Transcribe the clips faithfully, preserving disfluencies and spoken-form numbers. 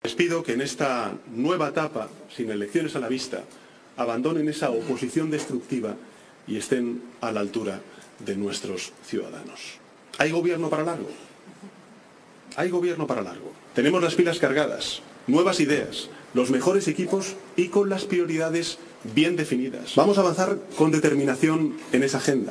Les pido que en esta nueva etapa, sin elecciones a la vista, abandonen esa oposición destructiva y estén a la altura de nuestros ciudadanos. ¿Hay gobierno para largo? Hay gobierno para largo. Tenemos las pilas cargadas, nuevas ideas, los mejores equipos y con las prioridades bien definidas. Vamos a avanzar con determinación en esa agenda,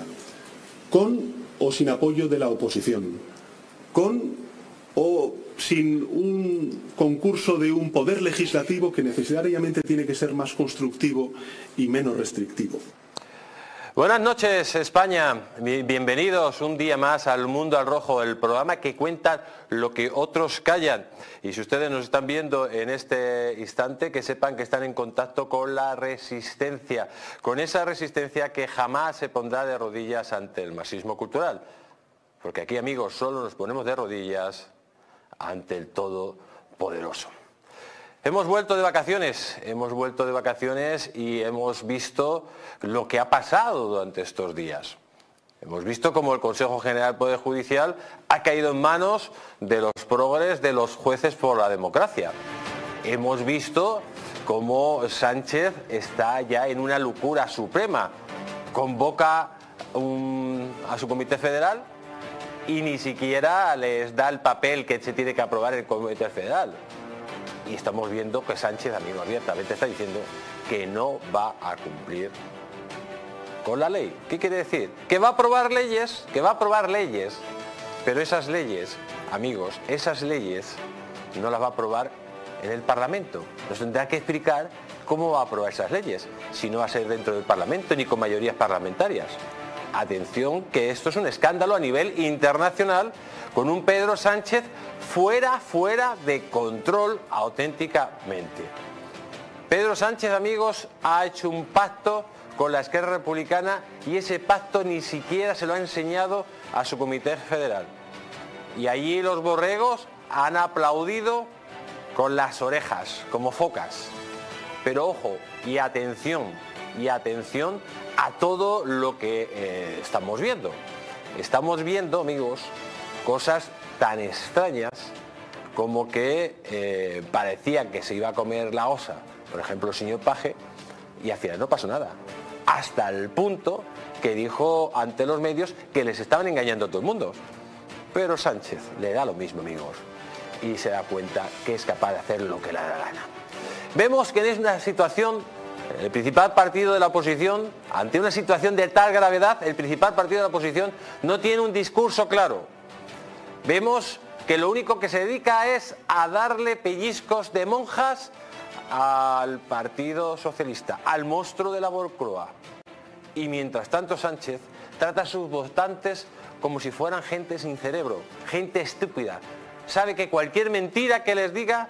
con o sin apoyo de la oposición, con o sin un concurso de un poder legislativo que necesariamente tiene que ser más constructivo y menos restrictivo. Buenas noches, España. Bienvenidos un día más al Mundo al Rojo, el programa que cuenta lo que otros callan. Y si ustedes nos están viendo en este instante, que sepan que están en contacto con la resistencia, con esa resistencia que jamás se pondrá de rodillas ante el marxismo cultural. Porque aquí, amigos, solo nos ponemos de rodillas ante el Todopoderoso. Hemos vuelto de vacaciones, hemos vuelto de vacaciones y hemos visto lo que ha pasado durante estos días. Hemos visto cómo el Consejo General del Poder Judicial ha caído en manos de los progres, de los jueces por la democracia. Hemos visto cómo Sánchez está ya en una locura suprema. Convoca un, a su Comité Federal y ni siquiera les da el papel que se tiene que aprobar el Comité Federal. Y estamos viendo que Sánchez, amigo, abiertamente está diciendo que no va a cumplir con la ley. ¿Qué quiere decir? Que va a aprobar leyes, que va a aprobar leyes, pero esas leyes, amigos, esas leyes no las va a aprobar en el Parlamento. Nos tendrá que explicar cómo va a aprobar esas leyes, si no va a ser dentro del Parlamento ni con mayorías parlamentarias. Atención, que esto es un escándalo a nivel internacional, con un Pedro Sánchez fuera, fuera de control auténticamente. Pedro Sánchez, amigos, ha hecho un pacto con la Esquerra Republicana y ese pacto ni siquiera se lo ha enseñado a su Comité Federal. Y allí los borregos han aplaudido con las orejas, como focas. Pero ojo, y atención, y atención a todo lo que eh, estamos viendo. Estamos viendo, amigos, cosas tan extrañas como que eh, parecía que se iba a comer la osa, por ejemplo, el señor Paje, y al final no pasó nada. Hasta el punto que dijo ante los medios que les estaban engañando a todo el mundo. Pero Sánchez le da lo mismo, amigos, y se da cuenta que es capaz de hacer lo que le da la gana. Vemos que en una situación, el principal partido de la oposición, ante una situación de tal gravedad, el principal partido de la oposición no tiene un discurso claro. Vemos que lo único que se dedica es a darle pellizcos de monjas al Partido Socialista, al monstruo de la Moncloa. Y mientras tanto Sánchez trata a sus votantes como si fueran gente sin cerebro, gente estúpida. Sabe que cualquier mentira que les diga,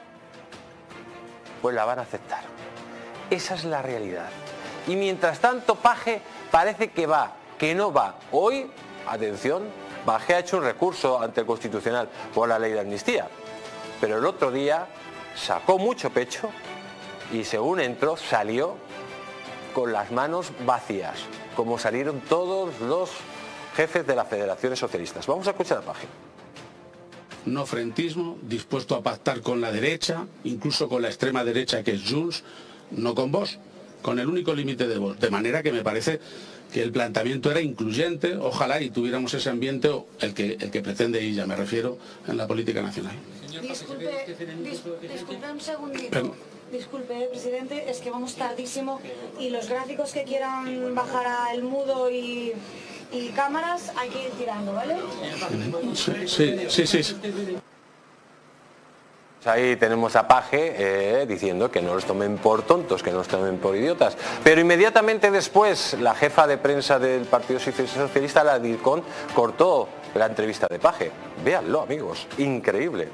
pues la van a aceptar. Esa es la realidad. Y mientras tanto Paje parece que va, que no va. Hoy, atención, Paje ha hecho un recurso ante el Constitucional por la ley de amnistía. Pero el otro día sacó mucho pecho y según entró, salió con las manos vacías, como salieron todos los jefes de las federaciones socialistas. Vamos a escuchar a Paje. No frentismo, dispuesto a pactar con la derecha, incluso con la extrema derecha que es Junts, no con vos, con el único límite de vos. De manera que me parece que el planteamiento era incluyente, ojalá y tuviéramos ese ambiente, el que, el que pretende ella, me refiero, en la política nacional. Disculpe, dis, disculpe un segundito. Pero, disculpe, presidente, es que vamos tardísimo y los gráficos que quieran bajar al mudo y, y cámaras hay que ir tirando, ¿vale? Sí, sí, sí. sí, sí. Ahí tenemos a Paje eh, diciendo que no los tomen por tontos, que no los tomen por idiotas. Pero inmediatamente después, la jefa de prensa del Partido Socialista, la DIRCON, cortó la entrevista de Paje. Véanlo, amigos, increíble.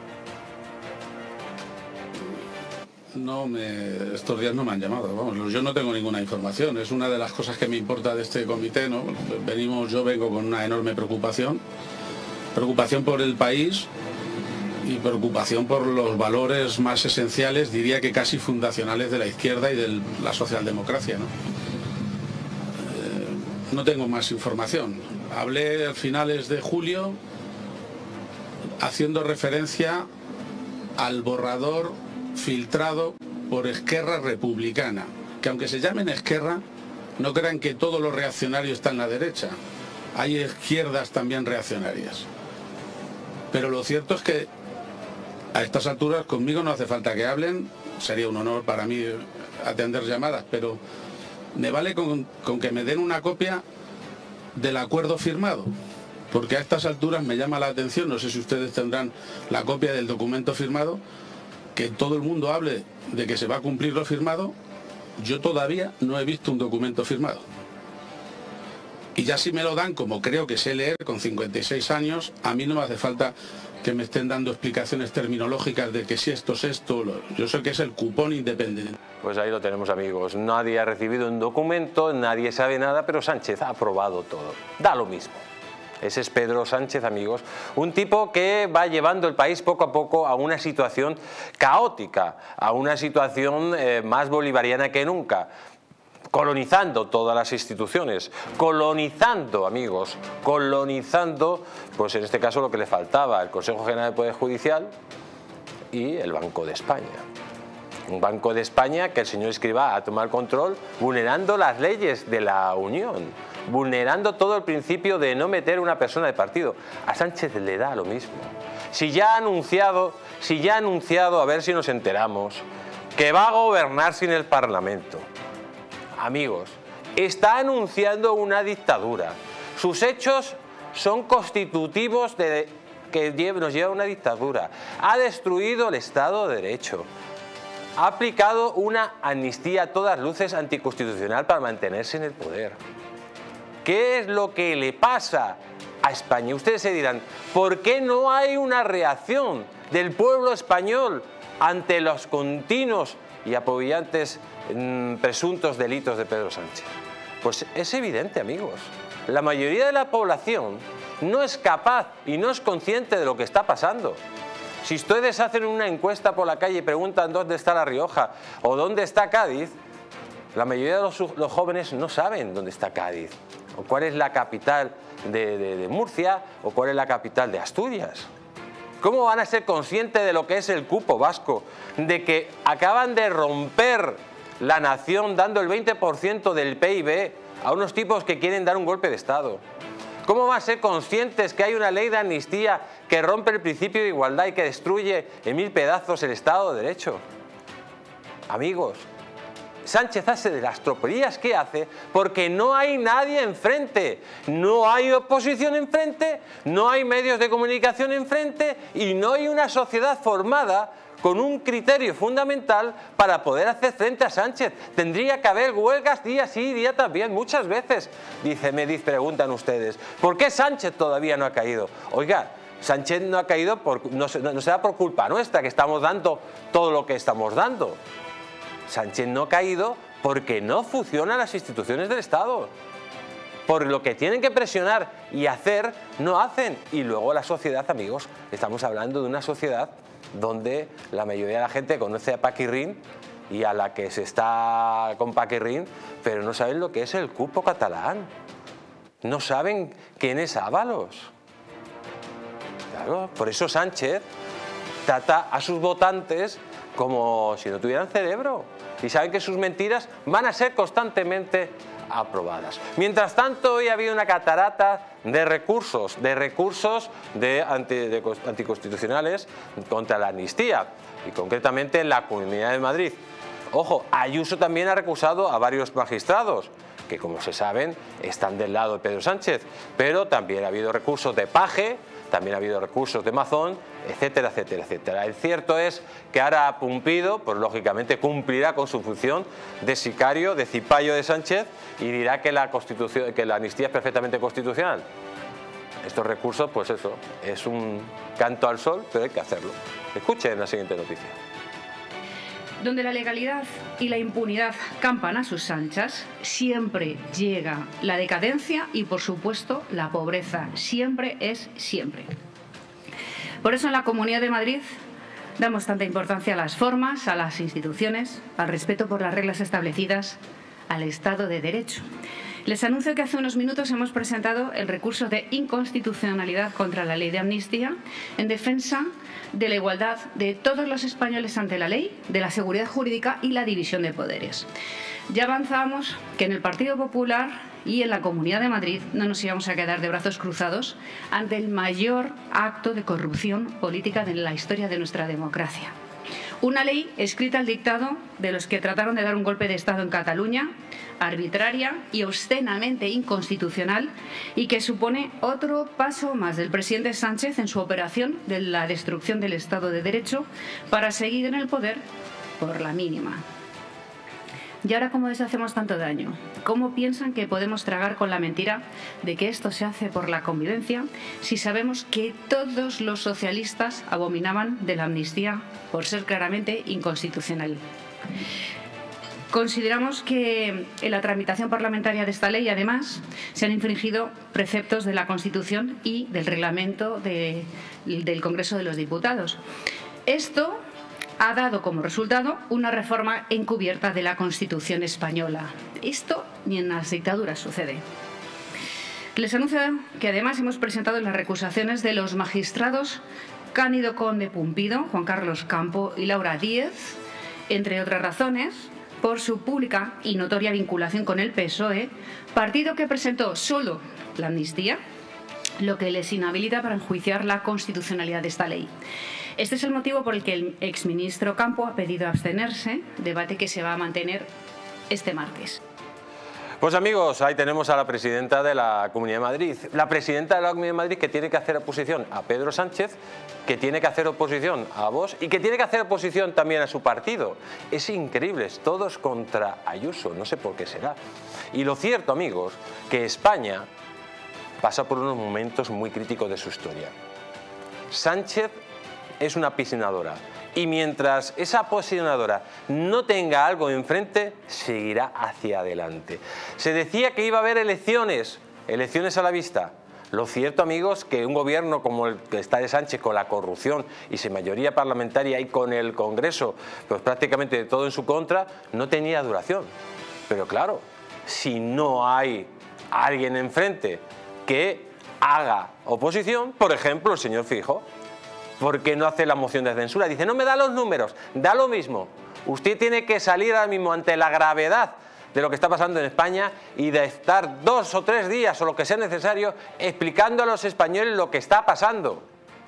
No me, estos días no me han llamado, vamos, yo no tengo ninguna información, es una de las cosas que me importa de este comité, ¿no? Venimos, yo vengo con una enorme preocupación, preocupación por el país y preocupación por los valores más esenciales, diría que casi fundacionales de la izquierda y de la socialdemocracia, ¿no? Eh, no tengo más información. Hablé a finales de julio haciendo referencia al borrador filtrado por Esquerra Republicana, que aunque se llamen Esquerra, no crean que todo lo reaccionario está en la derecha. Hay izquierdas también reaccionarias. Pero lo cierto es que a estas alturas conmigo no hace falta que hablen, sería un honor para mí atender llamadas, pero me vale con, con que me den una copia del acuerdo firmado, porque a estas alturas me llama la atención, no sé si ustedes tendrán la copia del documento firmado, que todo el mundo hable de que se va a cumplir lo firmado. Yo todavía no he visto un documento firmado. Y ya si me lo dan, como creo que sé leer, con cincuenta y seis años, a mí no me hace falta que me estén dando explicaciones terminológicas de que si esto es esto, lo, yo sé que es el cupón independiente. Pues ahí lo tenemos, amigos. Nadie ha recibido un documento, nadie sabe nada, pero Sánchez ha aprobado todo. Da lo mismo. Ese es Pedro Sánchez, amigos, un tipo que va llevando el país poco a poco a una situación caótica, a una situación eh, más bolivariana que nunca, colonizando todas las instituciones, colonizando, amigos, colonizando, pues en este caso lo que le faltaba, el Consejo General del Poder Judicial y el Banco de España. Un Banco de España que el señor Escrivá ha tomado el control vulnerando las leyes de la Unión, vulnerando todo el principio de no meter una persona de partido. A Sánchez le da lo mismo. Si ya ha anunciado, si ya ha anunciado, a ver si nos enteramos, que va a gobernar sin el Parlamento. Amigos, está anunciando una dictadura. Sus hechos son constitutivos de que nos lleva a una dictadura. Ha destruido el Estado de Derecho. Ha aplicado una amnistía a todas luces anticonstitucional para mantenerse en el poder. ¿Qué es lo que le pasa a España? Ustedes se dirán, ¿por qué no hay una reacción del pueblo español ante los continuos y apoyantes mmm, presuntos delitos de Pedro Sánchez? Pues es evidente, amigos. La mayoría de la población no es capaz y no es consciente de lo que está pasando. Si ustedes hacen una encuesta por la calle y preguntan dónde está La Rioja o dónde está Cádiz, la mayoría de los, los jóvenes no saben dónde está Cádiz, o cuál es la capital de, de, de Murcia, o cuál es la capital de Asturias. ¿Cómo van a ser conscientes de lo que es el cupo vasco? De que acaban de romper la nación dando el veinte por ciento del P I B a unos tipos que quieren dar un golpe de Estado. ¿Cómo van a ser conscientes que hay una ley de amnistía que rompe el principio de igualdad y que destruye en mil pedazos el Estado de Derecho? Amigos, Sánchez hace de las tropelías que hace porque no hay nadie enfrente, no hay oposición enfrente, no hay medios de comunicación enfrente y no hay una sociedad formada con un criterio fundamental para poder hacer frente a Sánchez. Tendría que haber huelgas día sí, día también, muchas veces. Dice, me dice, preguntan ustedes, ¿por qué Sánchez todavía no ha caído? Oiga, Sánchez no ha caído, por, no, no será por culpa nuestra que estamos dando todo lo que estamos dando. Sánchez no ha caído porque no funcionan las instituciones del Estado. Por lo que tienen que presionar y hacer, no hacen. Y luego la sociedad, amigos, estamos hablando de una sociedad donde la mayoría de la gente conoce a Paquirrín y a la que se está con Paquirrín, pero no saben lo que es el cupo catalán. No saben quién es Ábalos. Claro, por eso Sánchez trata a sus votantes como si no tuvieran cerebro. Y saben que sus mentiras van a ser constantemente aprobadas. Mientras tanto, hoy ha habido una catarata de recursos, de recursos de, anti, de anticonstitucionales contra la amnistía, y concretamente en la Comunidad de Madrid. Ojo, Ayuso también ha recusado a varios magistrados, que como se saben están del lado de Pedro Sánchez, pero también ha habido recursos de Paje, también ha habido recursos de Mazón, etcétera, etcétera, etcétera. El cierto es que ahora Pumpido, pues lógicamente cumplirá con su función de sicario, de cipayo de Sánchez, y dirá que la, constitución, que la amnistía es perfectamente constitucional. Estos recursos, pues eso, es un canto al sol, pero hay que hacerlo. Escuchen la siguiente noticia. Donde la legalidad y la impunidad campan a sus anchas, siempre llega la decadencia y, por supuesto, la pobreza. Siempre es siempre. Por eso en la Comunidad de Madrid damos tanta importancia a las formas, a las instituciones, al respeto por las reglas establecidas, al Estado de Derecho. Les anuncio que hace unos minutos hemos presentado el recurso de inconstitucionalidad contra la ley de amnistía en defensa de la igualdad de todos los españoles ante la ley, de la seguridad jurídica y la división de poderes. Ya avanzamos que en el Partido Popular y en la Comunidad de Madrid no nos íbamos a quedar de brazos cruzados ante el mayor acto de corrupción política de la historia de nuestra democracia. Una ley escrita al dictado de los que trataron de dar un golpe de Estado en Cataluña, arbitraria y obscenamente inconstitucional, y que supone otro paso más del presidente Sánchez en su operación de la destrucción del Estado de Derecho para seguir en el poder por la mínima. ¿Y ahora cómo les hacemos tanto daño? ¿Cómo piensan que podemos tragar con la mentira de que esto se hace por la convivencia si sabemos que todos los socialistas abominaban de la amnistía por ser claramente inconstitucional? Consideramos que en la tramitación parlamentaria de esta ley, además, se han infringido preceptos de la Constitución y del reglamento de, del Congreso de los Diputados. Esto ha dado como resultado una reforma encubierta de la Constitución española. Esto ni en las dictaduras sucede. Les anuncio que además hemos presentado las recusaciones de los magistrados Cándido Conde Pumpido, Juan Carlos Campo y Laura Díez, entre otras razones, por su pública y notoria vinculación con el P S O E, partido que presentó solo la amnistía, lo que les inhabilita para enjuiciar la constitucionalidad de esta ley. Este es el motivo por el que el exministro Campo ha pedido abstenerse, debate que se va a mantener este martes. Pues amigos, ahí tenemos a la presidenta de la Comunidad de Madrid. La presidenta de la Comunidad de Madrid que tiene que hacer oposición a Pedro Sánchez, que tiene que hacer oposición a Vox y que tiene que hacer oposición también a su partido. Es increíble, es todos contra Ayuso, no sé por qué será. Y lo cierto, amigos, que España pasa por unos momentos muy críticos de su historia. Sánchez es una piscinadora y mientras esa piscinadora no tenga algo enfrente, seguirá hacia adelante. Se decía que iba a haber elecciones, elecciones a la vista. Lo cierto, amigos, que un gobierno como el que está de Sánchez, con la corrupción y sin mayoría parlamentaria y con el Congreso, pues prácticamente de todo en su contra, no tenía duración. Pero claro, si no hay alguien enfrente que haga oposición, por ejemplo, el señor Feijóo, ¿por qué no hace la moción de censura? Dice, no me da los números, da lo mismo. Usted tiene que salir ahora mismo ante la gravedad de lo que está pasando en España y de estar dos o tres días o lo que sea necesario explicando a los españoles lo que está pasando.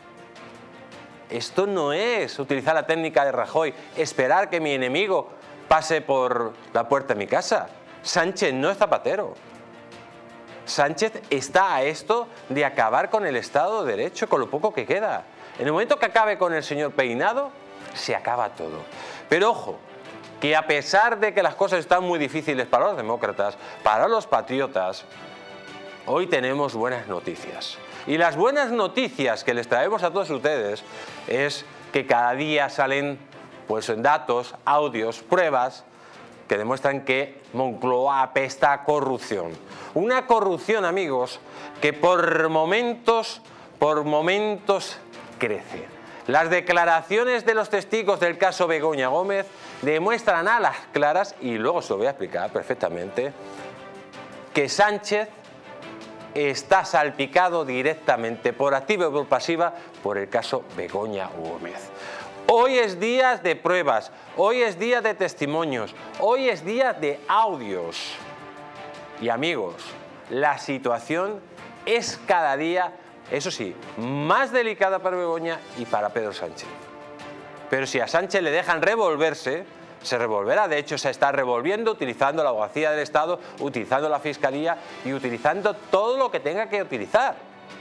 Esto no es utilizar la técnica de Rajoy, esperar que mi enemigo pase por la puerta de mi casa. Sánchez no es Zapatero. Sánchez está a esto de acabar con el Estado de Derecho, con lo poco que queda. En el momento que acabe con el señor Peinado, se acaba todo. Pero ojo, que a pesar de que las cosas están muy difíciles para los demócratas, para los patriotas, hoy tenemos buenas noticias. Y las buenas noticias que les traemos a todos ustedes es que cada día salen pues, datos, audios, pruebas que demuestran que Moncloa apesta a corrupción. Una corrupción, amigos, que por momentos, por momentos crece. Las declaraciones de los testigos del caso Begoña Gómez demuestran a las claras, y luego se lo voy a explicar perfectamente, que Sánchez está salpicado directamente, por activa y por pasiva, por el caso Begoña Gómez. Hoy es día de pruebas, hoy es día de testimonios, hoy es día de audios. Y amigos, la situación es cada día, eso sí, más delicada para Begoña y para Pedro Sánchez. Pero si a Sánchez le dejan revolverse, se revolverá. De hecho, se está revolviendo utilizando la abogacía del Estado, utilizando la Fiscalía y utilizando todo lo que tenga que utilizar.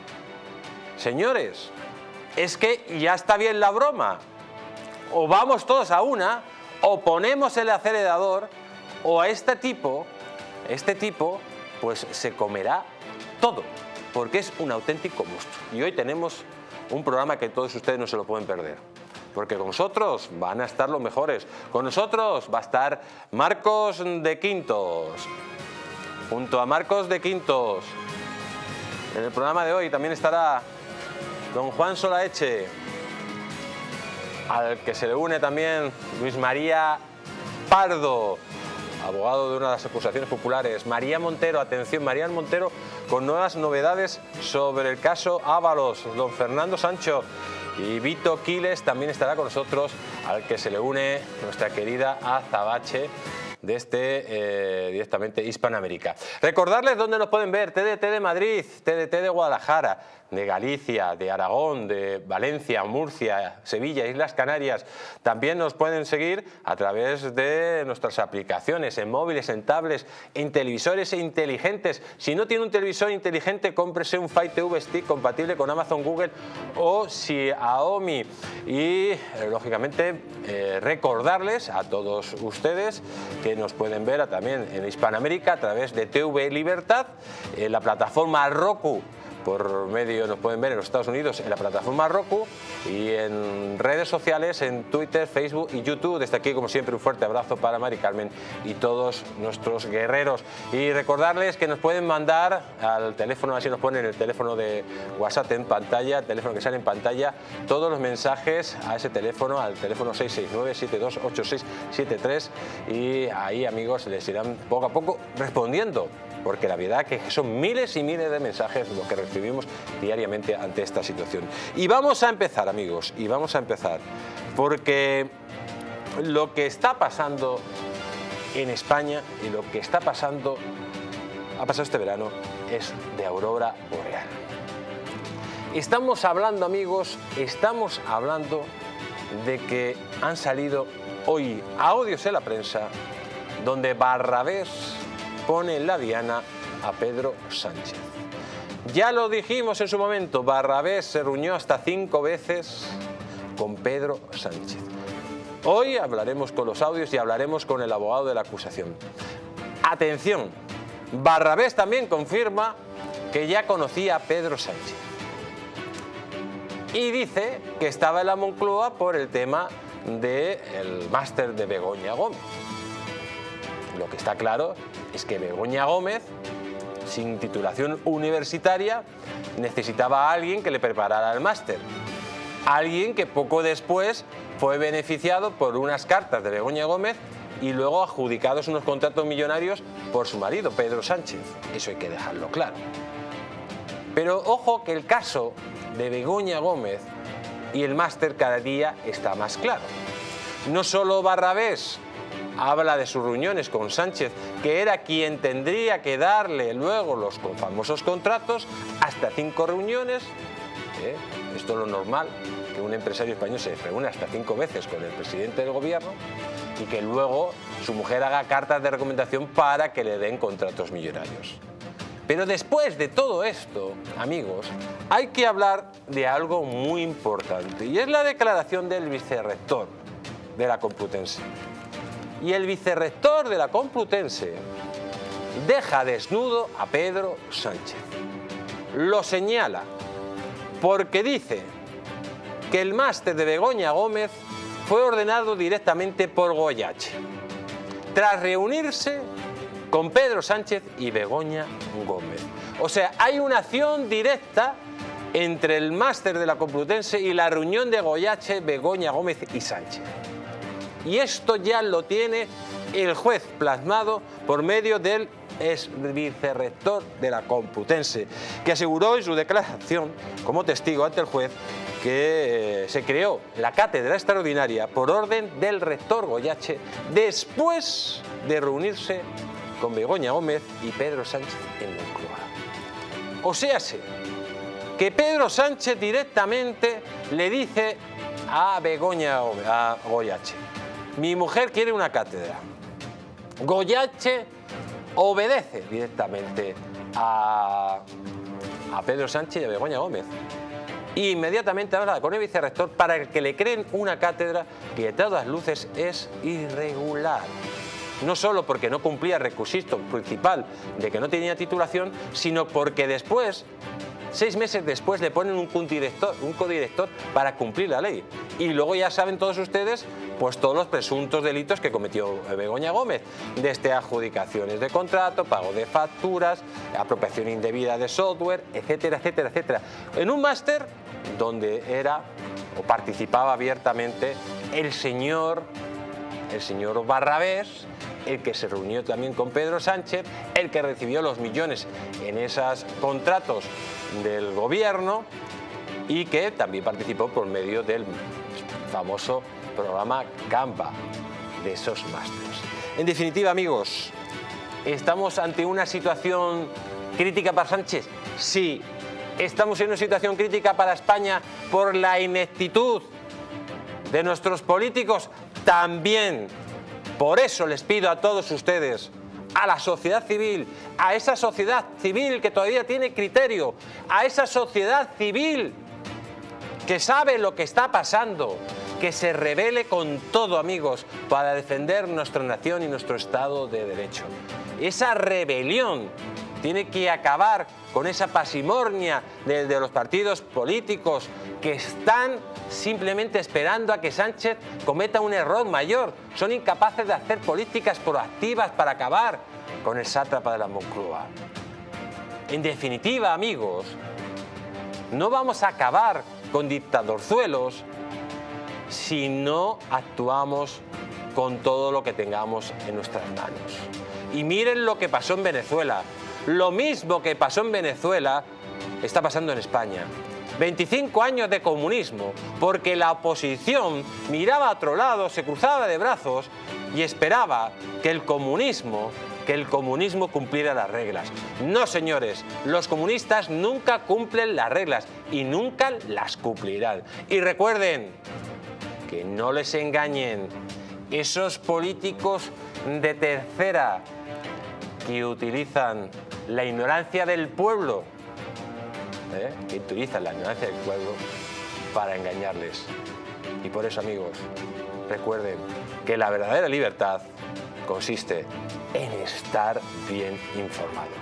Señores, es que ya está bien la broma. O vamos todos a una, o ponemos el acelerador, o a este tipo, este tipo, pues se comerá todo, porque es un auténtico monstruo. Y hoy tenemos un programa que todos ustedes no se lo pueden perder, porque con nosotros van a estar los mejores. Con nosotros va a estar Marcos de Quintos. Junto a Marcos de Quintos, en el programa de hoy también estará don Juan Solaeche, al que se le une también Luis María Pardo, abogado de una de las acusaciones populares. María Montero, atención, María Montero con nuevas novedades sobre el caso Ábalos. Don Fernando Sancho Y Vito Quiles también estará con nosotros, al que se le une nuestra querida Azabache, desde eh, directamente Hispanoamérica. Recordarles dónde nos pueden ver: T D T de Madrid, T D T de Guadalajara, de Galicia, de Aragón, de Valencia, Murcia, Sevilla, Islas Canarias. También nos pueden seguir a través de nuestras aplicaciones en móviles, en tablets, en televisores inteligentes. Si no tiene un televisor inteligente, cómprese un Fire T V Stick compatible con Amazon, Google o Xiaomi. Y eh, lógicamente eh, recordarles a todos ustedes que nos pueden ver también en Hispanoamérica a través de T V Libertad, en la plataforma Roku. Por medio nos pueden ver en los Estados Unidos en la plataforma Roku, y en redes sociales, en Twitter, Facebook y YouTube. Desde aquí, como siempre, un fuerte abrazo para Mari Carmen y todos nuestros guerreros. Y recordarles que nos pueden mandar al teléfono, así nos ponen el teléfono de WhatsApp en pantalla, el teléfono que sale en pantalla, todos los mensajes a ese teléfono, al teléfono seis seis nueve, siete dos ocho seis siete tres, y ahí, amigos, les irán poco a poco respondiendo, porque la verdad que son miles y miles de mensajes lo que recibimos diariamente ante esta situación. Y vamos a empezar, amigos, y vamos a empezar, porque lo que está pasando en España y lo que está pasando, ha pasado este verano, es de aurora boreal. Estamos hablando, amigos, estamos hablando de que han salido hoy audios en la prensa donde Barrabés pone en la diana a Pedro Sánchez. Ya lo dijimos en su momento, Barrabés se reunió hasta cinco veces con Pedro Sánchez. Hoy hablaremos con los audios y hablaremos con el abogado de la acusación. Atención, Barrabés también confirma que ya conocía a Pedro Sánchez. Y dice que estaba en la Moncloa por el tema del máster de Begoña Gómez. Lo que está claro es que Begoña Gómez, sin titulación universitaria, necesitaba a alguien que le preparara el máster. Alguien que poco después fue beneficiado por unas cartas de Begoña Gómez y luego adjudicados unos contratos millonarios por su marido, Pedro Sánchez. Eso hay que dejarlo claro. Pero ojo que el caso de Begoña Gómez y el máster cada día está más claro. No solo Barrabés habla de sus reuniones con Sánchez, que era quien tendría que darle luego los famosos contratos, hasta cinco reuniones. ¿eh? Esto es lo normal, que un empresario español se reúne hasta cinco veces con el presidente del gobierno y que luego su mujer haga cartas de recomendación para que le den contratos millonarios. Pero después de todo esto, amigos, hay que hablar de algo muy importante, y es la declaración del vicerrector de la Complutense. Y el vicerrector de la Complutense deja desnudo a Pedro Sánchez. Lo señala porque dice que el máster de Begoña Gómez fue ordenado directamente por Goyache, tras reunirse con Pedro Sánchez y Begoña Gómez. O sea, hay una acción directa entre el máster de la Complutense y la reunión de Goyache, Begoña Gómez y Sánchez. Y esto ya lo tiene el juez plasmado por medio del ex vicerrector de la Complutense, que aseguró en su declaración como testigo ante el juez que eh, se creó la cátedra extraordinaria por orden del rector Goyache después de reunirse con Begoña Gómez y Pedro Sánchez en Moncloa. O sea, que Pedro Sánchez directamente le dice a Begoña Gómez, a Goyache: mi mujer quiere una cátedra. Goyache obedece directamente a, a Pedro Sánchez y a Begoña Gómez. E inmediatamente habla con el vicerrector para que le creen una cátedra que de todas luces es irregular. No solo porque no cumplía el requisito principal de que no tenía titulación, sino porque después, seis meses después, le ponen un codirector, un codirector para cumplir la ley. Y luego ya saben todos ustedes pues todos los presuntos delitos que cometió Begoña Gómez, desde adjudicaciones de contrato, pago de facturas, apropiación indebida de software, etcétera, etcétera, etcétera. En un máster donde era o participaba abiertamente el señor, el señor Barrabés, el que se reunió también con Pedro Sánchez, el que recibió los millones en esos contratos del gobierno y que también participó por medio del famoso programa Campa, de esos mastros. En definitiva, amigos, ¿estamos ante una situación crítica para Sánchez? Sí. ¿Estamos en una situación crítica para España por la ineptitud de nuestros políticos? También. Por eso les pido a todos ustedes, a la sociedad civil, a esa sociedad civil que todavía tiene criterio, a esa sociedad civil que sabe lo que está pasando, que se rebele con todo, amigos, para defender nuestra nación y nuestro Estado de Derecho. Esa rebelión tiene que acabar con esa pasimornia de, de los partidos políticos que están simplemente esperando a que Sánchez cometa un error mayor. Son incapaces de hacer políticas proactivas para acabar con el sátrapa de la Moncloa. En definitiva, amigos, no vamos a acabar con dictadorzuelos si no actuamos con todo lo que tengamos en nuestras manos. Y miren lo que pasó en Venezuela. Lo mismo que pasó en Venezuela está pasando en España. veinticinco años de comunismo, porque la oposición miraba a otro lado, se cruzaba de brazos y esperaba que el comunismo, que el comunismo cumpliera las reglas. No, señores, los comunistas nunca cumplen las reglas y nunca las cumplirán. Y recuerden que no les engañen esos políticos de tercera que utilizan la ignorancia del pueblo, ¿eh? que utilizan la ignorancia del pueblo para engañarles. Y por eso, amigos, recuerden que la verdadera libertad consiste en estar bien informados.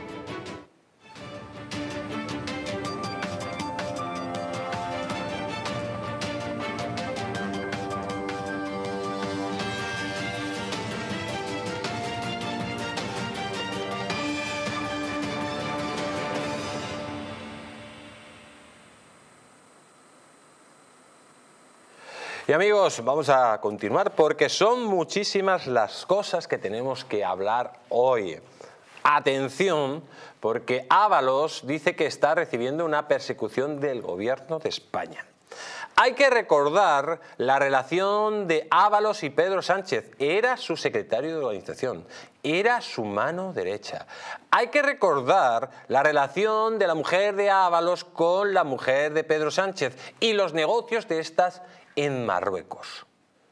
Y amigos, vamos a continuar porque son muchísimas las cosas que tenemos que hablar hoy. Atención, porque Ábalos dice que está recibiendo una persecución del gobierno de España. Hay que recordar la relación de Ábalos y Pedro Sánchez. Era su secretario de organización, era su mano derecha. Hay que recordar la relación de la mujer de Ábalos con la mujer de Pedro Sánchez y los negocios de estas en Marruecos.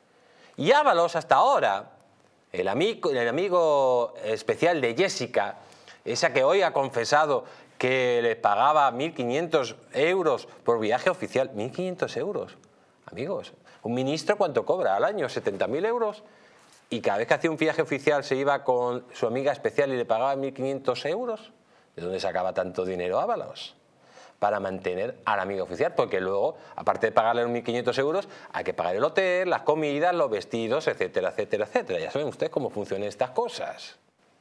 Y Ábalos hasta ahora, el amigo, el amigo especial de Jessica, esa que hoy ha confesado que le pagaba mil quinientos euros por viaje oficial. mil quinientos euros, amigos. ¿Un ministro cuánto cobra al año? ¿setenta mil euros? Y cada vez que hacía un viaje oficial se iba con su amiga especial y le pagaba mil quinientos euros. ¿De dónde sacaba tanto dinero Ábalos? Para mantener al amigo oficial, porque luego, aparte de pagarle los mil quinientos euros, hay que pagar el hotel, las comidas, los vestidos, etcétera, etcétera, etcétera. Ya saben ustedes cómo funcionan estas cosas.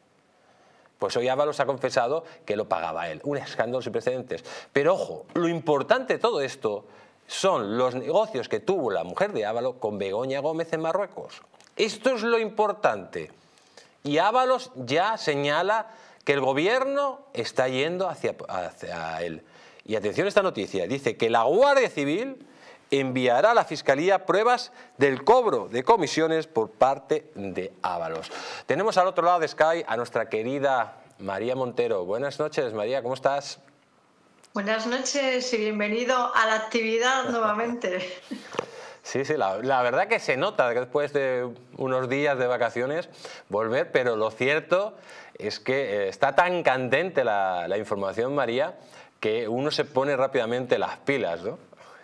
Pues hoy Ábalos ha confesado que lo pagaba él. Un escándalo sin precedentes. Pero ojo, lo importante de todo esto son los negocios que tuvo la mujer de Ábalos con Begoña Gómez en Marruecos. Esto es lo importante. Y Ábalos ya señala que el gobierno está yendo hacia, hacia él. Y atención a esta noticia, dice que la Guardia Civil enviará a la Fiscalía pruebas del cobro de comisiones por parte de Ábalos. Tenemos al otro lado de Sky a nuestra querida María Montero. Buenas noches, María, ¿cómo estás? Buenas noches y bienvenido a la actividad nuevamente. Sí, sí, la, la verdad que se nota que después de unos días de vacaciones volver, pero lo cierto es que eh, está tan candente la, la información, María, que uno se pone rápidamente las pilas, ¿no?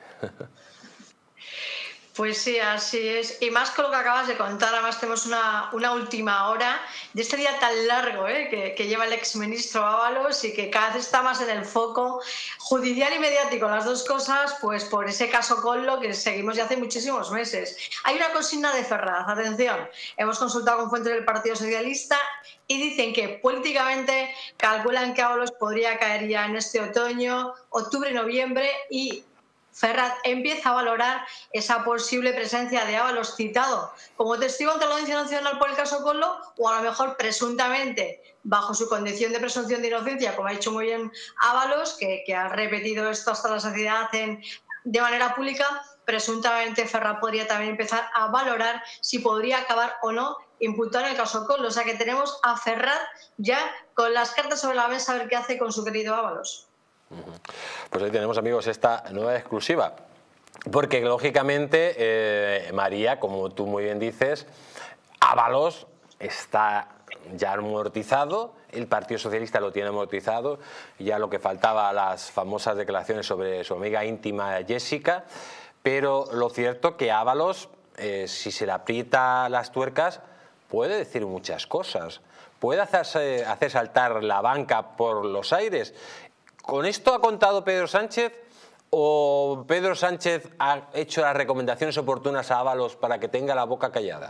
Pues sí, así es. Y más con lo que acabas de contar, además tenemos una, una última hora de este día tan largo ¿eh? que, que lleva el exministro Ábalos y que cada vez está más en el foco judicial y mediático, las dos cosas, pues por ese caso Collo que seguimos ya hace muchísimos meses. Hay una consigna de Ferraz, atención, hemos consultado con fuentes del Partido Socialista y dicen que políticamente calculan que Ábalos podría caer ya en este otoño, octubre, noviembre y Ferraz empieza a valorar esa posible presencia de Ábalos citado como testigo ante la Audiencia Nacional por el caso Coldo, o a lo mejor presuntamente bajo su condición de presunción de inocencia, como ha dicho muy bien Ábalos, que, que ha repetido esto hasta la saciedad en, de manera pública. Presuntamente Ferraz podría también empezar a valorar si podría acabar o no imputado en el caso Coldo. O sea que tenemos a Ferraz ya con las cartas sobre la mesa a ver qué hace con su querido Ábalos. Pues ahí tenemos, amigos, esta nueva exclusiva. Porque lógicamente, eh, María, como tú muy bien dices, Ábalos está ya amortizado, el Partido Socialista lo tiene amortizado, ya lo que faltaba, las famosas declaraciones sobre su amiga íntima Jessica, pero lo cierto que Ábalos, eh, si se le aprieta las tuercas, puede decir muchas cosas, puede hacerse, hacer saltar la banca por los aires. ¿Con esto ha contado Pedro Sánchez o Pedro Sánchez ha hecho las recomendaciones oportunas a Ábalos para que tenga la boca callada?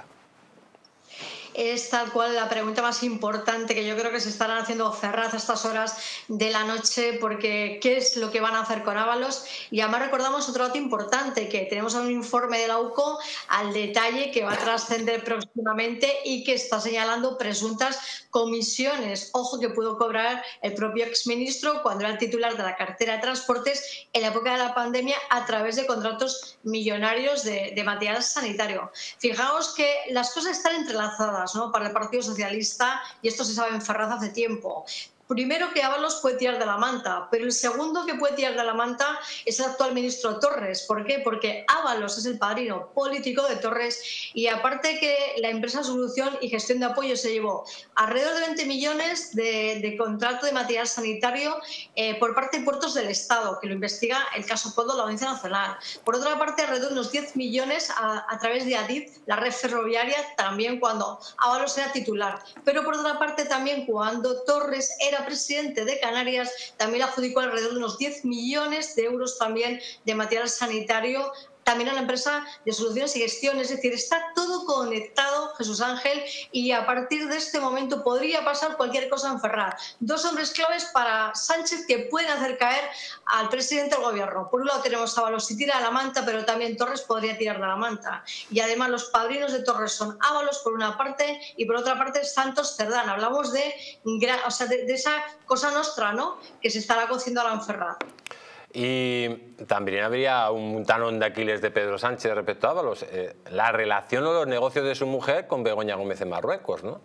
Es tal cual la pregunta más importante que yo creo que se estarán haciendo Ferraz a estas horas de la noche, porque ¿qué es lo que van a hacer con Ábalos? Y además recordamos otro dato importante, que tenemos un informe de la U C O al detalle que va a trascender próximamente y que está señalando presuntas comisiones, ojo, que pudo cobrar el propio exministro cuando era el titular de la cartera de transportes en la época de la pandemia a través de contratos millonarios de, de material sanitario. Fijaos que las cosas están entrelazadas, ¿no?, para el Partido Socialista, y esto se sabe en Ferraz hace tiempo. Primero, que Ábalos puede tirar de la manta, pero el segundo que puede tirar de la manta es el actual ministro Torres. ¿Por qué? Porque Ábalos es el padrino político de Torres, y aparte que la empresa Solución y Gestión de Apoyo se llevó alrededor de veinte millones de, de contrato de material sanitario eh, por parte de Puertos del Estado, que lo investiga el caso Coldo, la Audiencia Nacional. Por otra parte, alrededor de unos diez millones a, a través de Adif, la red ferroviaria, también cuando Ábalos era titular. Pero por otra parte también cuando Torres era presidente de Canarias, también le adjudicó alrededor de unos diez millones de euros también de material sanitario, también a la empresa de Soluciones y Gestión. Es decir, está todo conectado, Jesús Ángel, y a partir de este momento podría pasar cualquier cosa en Ferraz. Dos hombres claves para Sánchez que pueden hacer caer al presidente del gobierno. Por un lado tenemos a Ábalos si tira de la manta, pero también Torres podría tirar de la manta. Y además los padrinos de Torres son Ábalos por una parte y por otra parte Santos Cerdán. Hablamos de, o sea, de, de esa cosa nostra, ¿no?, que se estará cociendo ahora en Ferraz. Y también habría un talón de Aquiles de Pedro Sánchez respecto a Ábalos, eh, la relación o los negocios de su mujer con Begoña Gómez en Marruecos, ¿no?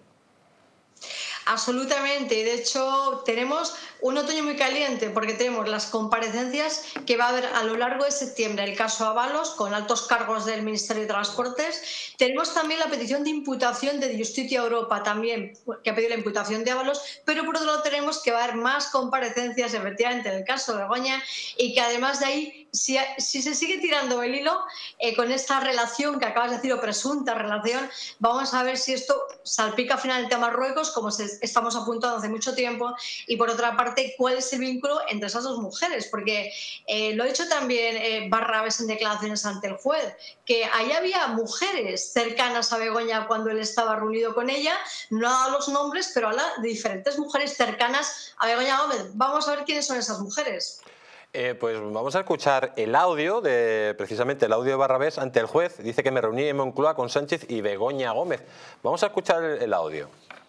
Absolutamente, y de hecho tenemos un otoño muy caliente porque tenemos las comparecencias que va a haber a lo largo de septiembre, el caso Ábalos con altos cargos del Ministerio de Transportes. Tenemos también la petición de imputación de Justicia Europa también, que ha pedido la imputación de Ábalos, pero por otro lado tenemos que va a haber más comparecencias efectivamente en el caso de Begoña, y que además de ahí, si, si se sigue tirando el hilo eh, con esta relación que acabas de decir, o presunta relación, vamos a ver si esto salpica finalmente a Marruecos, como se estamos apuntando hace mucho tiempo, y por otra parte, cuál es el vínculo entre esas dos mujeres, porque eh, lo ha dicho también eh, Barrabés en declaraciones ante el juez, que ahí había mujeres cercanas a Begoña cuando él estaba reunido con ella, no ha dado los nombres, pero habla de diferentes mujeres cercanas a Begoña Gómez. Vamos a ver quiénes son esas mujeres. Eh, pues vamos a escuchar el audio, de precisamente el audio de Barrabés ante el juez. Dice que me reuní en Moncloa con Sánchez y Begoña Gómez. Vamos a escuchar el, el audio.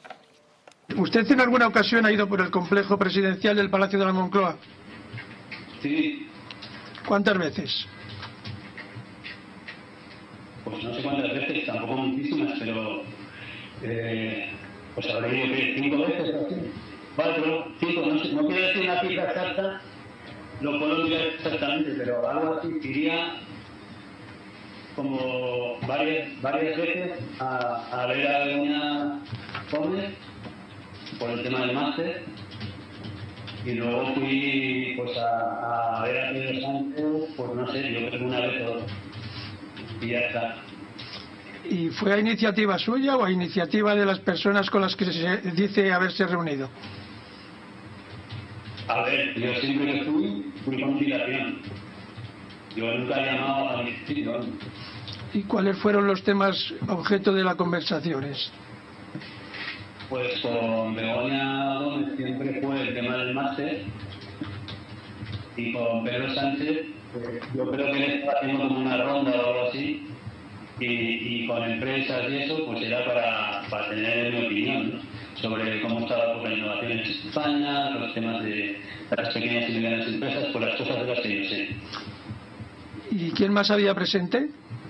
¿Usted en alguna ocasión ha ido por el complejo presidencial del Palacio de la Moncloa? Sí. ¿Cuántas veces? Pues no sé cuántas veces, tampoco muchísimas, pero eh, pues habré ido que cinco veces o así. Cuatro, cinco, no sé, no quiero decir una cifra exacta, lo puedo mirar exactamente, pero algo así diría como varias, varias veces a, a ver a Begoña Gómez por el tema del máster, y luego fui pues a, a ver a Pedro Sánchez, pues no sé, yo creo que una vez o dos, y ya está. ¿Y fue a iniciativa suya o a iniciativa de las personas con las que se dice haberse reunido? A ver, yo siempre que fui, fui con invitación. Yo nunca he llamado a mi sitio. ¿Y cuáles fueron los temas objeto de las conversaciones? Pues con Begoña Gómez siempre fue el tema del máster, y con Pedro Sánchez eh, yo creo que él está haciendo como una ronda o algo así, y, y con empresas y eso, pues era para, para tener mi opinión, ¿no?, sobre cómo está la innovación en España, los temas de las pequeñas y medianas empresas, por las cosas de las que yo sé. ¿Y quién más había presente?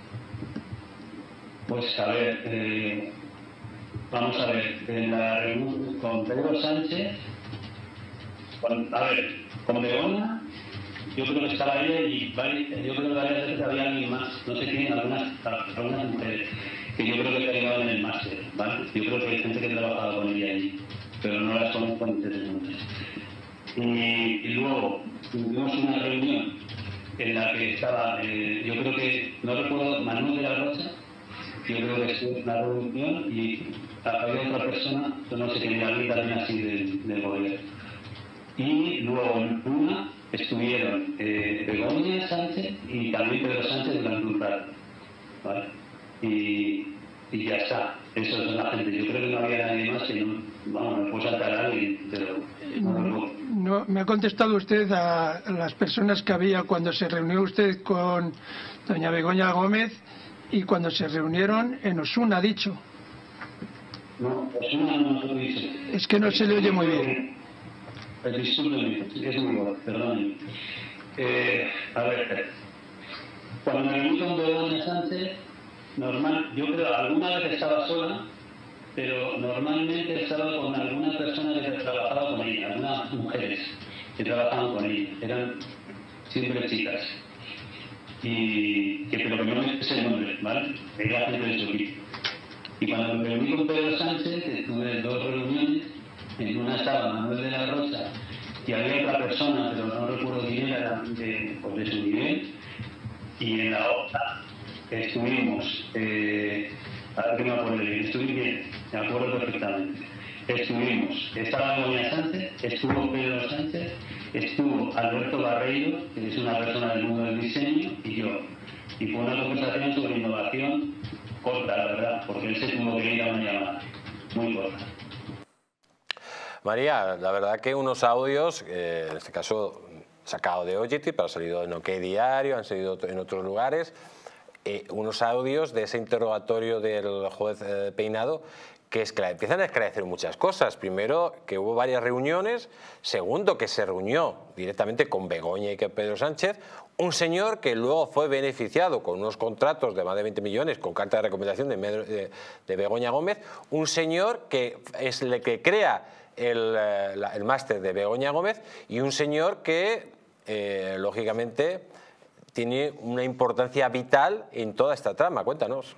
Pues a ver, eh, vamos a ver, en la reunión con Pedro Sánchez, con, a ver, con Begoña, yo creo que estaba ella y varias, yo creo que varias veces había alguien más, no sé quién, algunas, algunas mujeres, que yo creo que te llevaban en el máster, ¿vale? Yo creo que hay gente que trabajaba con ella allí, pero no las conozco en tres nombres. Y, y luego tuvimos una reunión en la que estaba, eh, yo creo que, no recuerdo, Manuel de la Rocha, yo creo que estuvo en la reunión y había otra persona, no sé qué, alguien también así del, del gobierno. Y luego en una estuvieron eh, Begoña Sánchez y también Pedro Sánchez durante un rato, ¿vale? Y, y ya está, eso es la gente. Yo creo que no había nadie más que no, vamos, me puedo saltar a alguien, pero no lo puedo. No, me ha contestado usted a las personas que había cuando se reunió usted con doña Begoña Gómez y cuando se reunieron en Osuna, ha dicho. No, Osuna no lo dice. Es que no se le oye muy bien. Discúlpeme, es muy bueno, perdón. Eh, a ver, cuando me reuní con Begoña Sánchez, normal, yo creo alguna vez estaba sola, pero normalmente estaba con alguna persona que trabajaba con ella, algunas mujeres que trabajaban con ella, eran siempre chicas. Y que, pero que no me sé el nombre, ¿vale? Era gente de su equipo. Y cuando me reuní con Pedro Sánchez, tuve dos reuniones, en una estaba Manuel de la Rocha y había otra persona, pero no recuerdo quién era, de, pues de su nivel, y en la otra estuvimos, eh, a ver que me acuerdo bien, estuvimos bien, me acuerdo perfectamente. Estuvimos, estaba Begoña Sánchez, estuvo Pedro Sánchez, estuvo Alberto Barreiro, que es una persona del mundo del diseño, y yo. Y fue una conversación sobre innovación corta, la verdad, porque él se tuvo que ir a una llamada, muy corta. María, la verdad que unos audios, eh, en este caso sacado de Objective, pero han salido en OK Diario, han salido en otros lugares, eh, unos audios de ese interrogatorio del juez eh, Peinado, que es que empiezan a esclarecer muchas cosas. Primero, que hubo varias reuniones. Segundo, que se reunió directamente con Begoña y con Pedro Sánchez, un señor que luego fue beneficiado con unos contratos de más de veinte millones con carta de recomendación de, de, de Begoña Gómez, un señor que es el que crea el, el máster de Begoña Gómez y un señor que, eh, lógicamente, tiene una importancia vital en toda esta trama. Cuéntanos.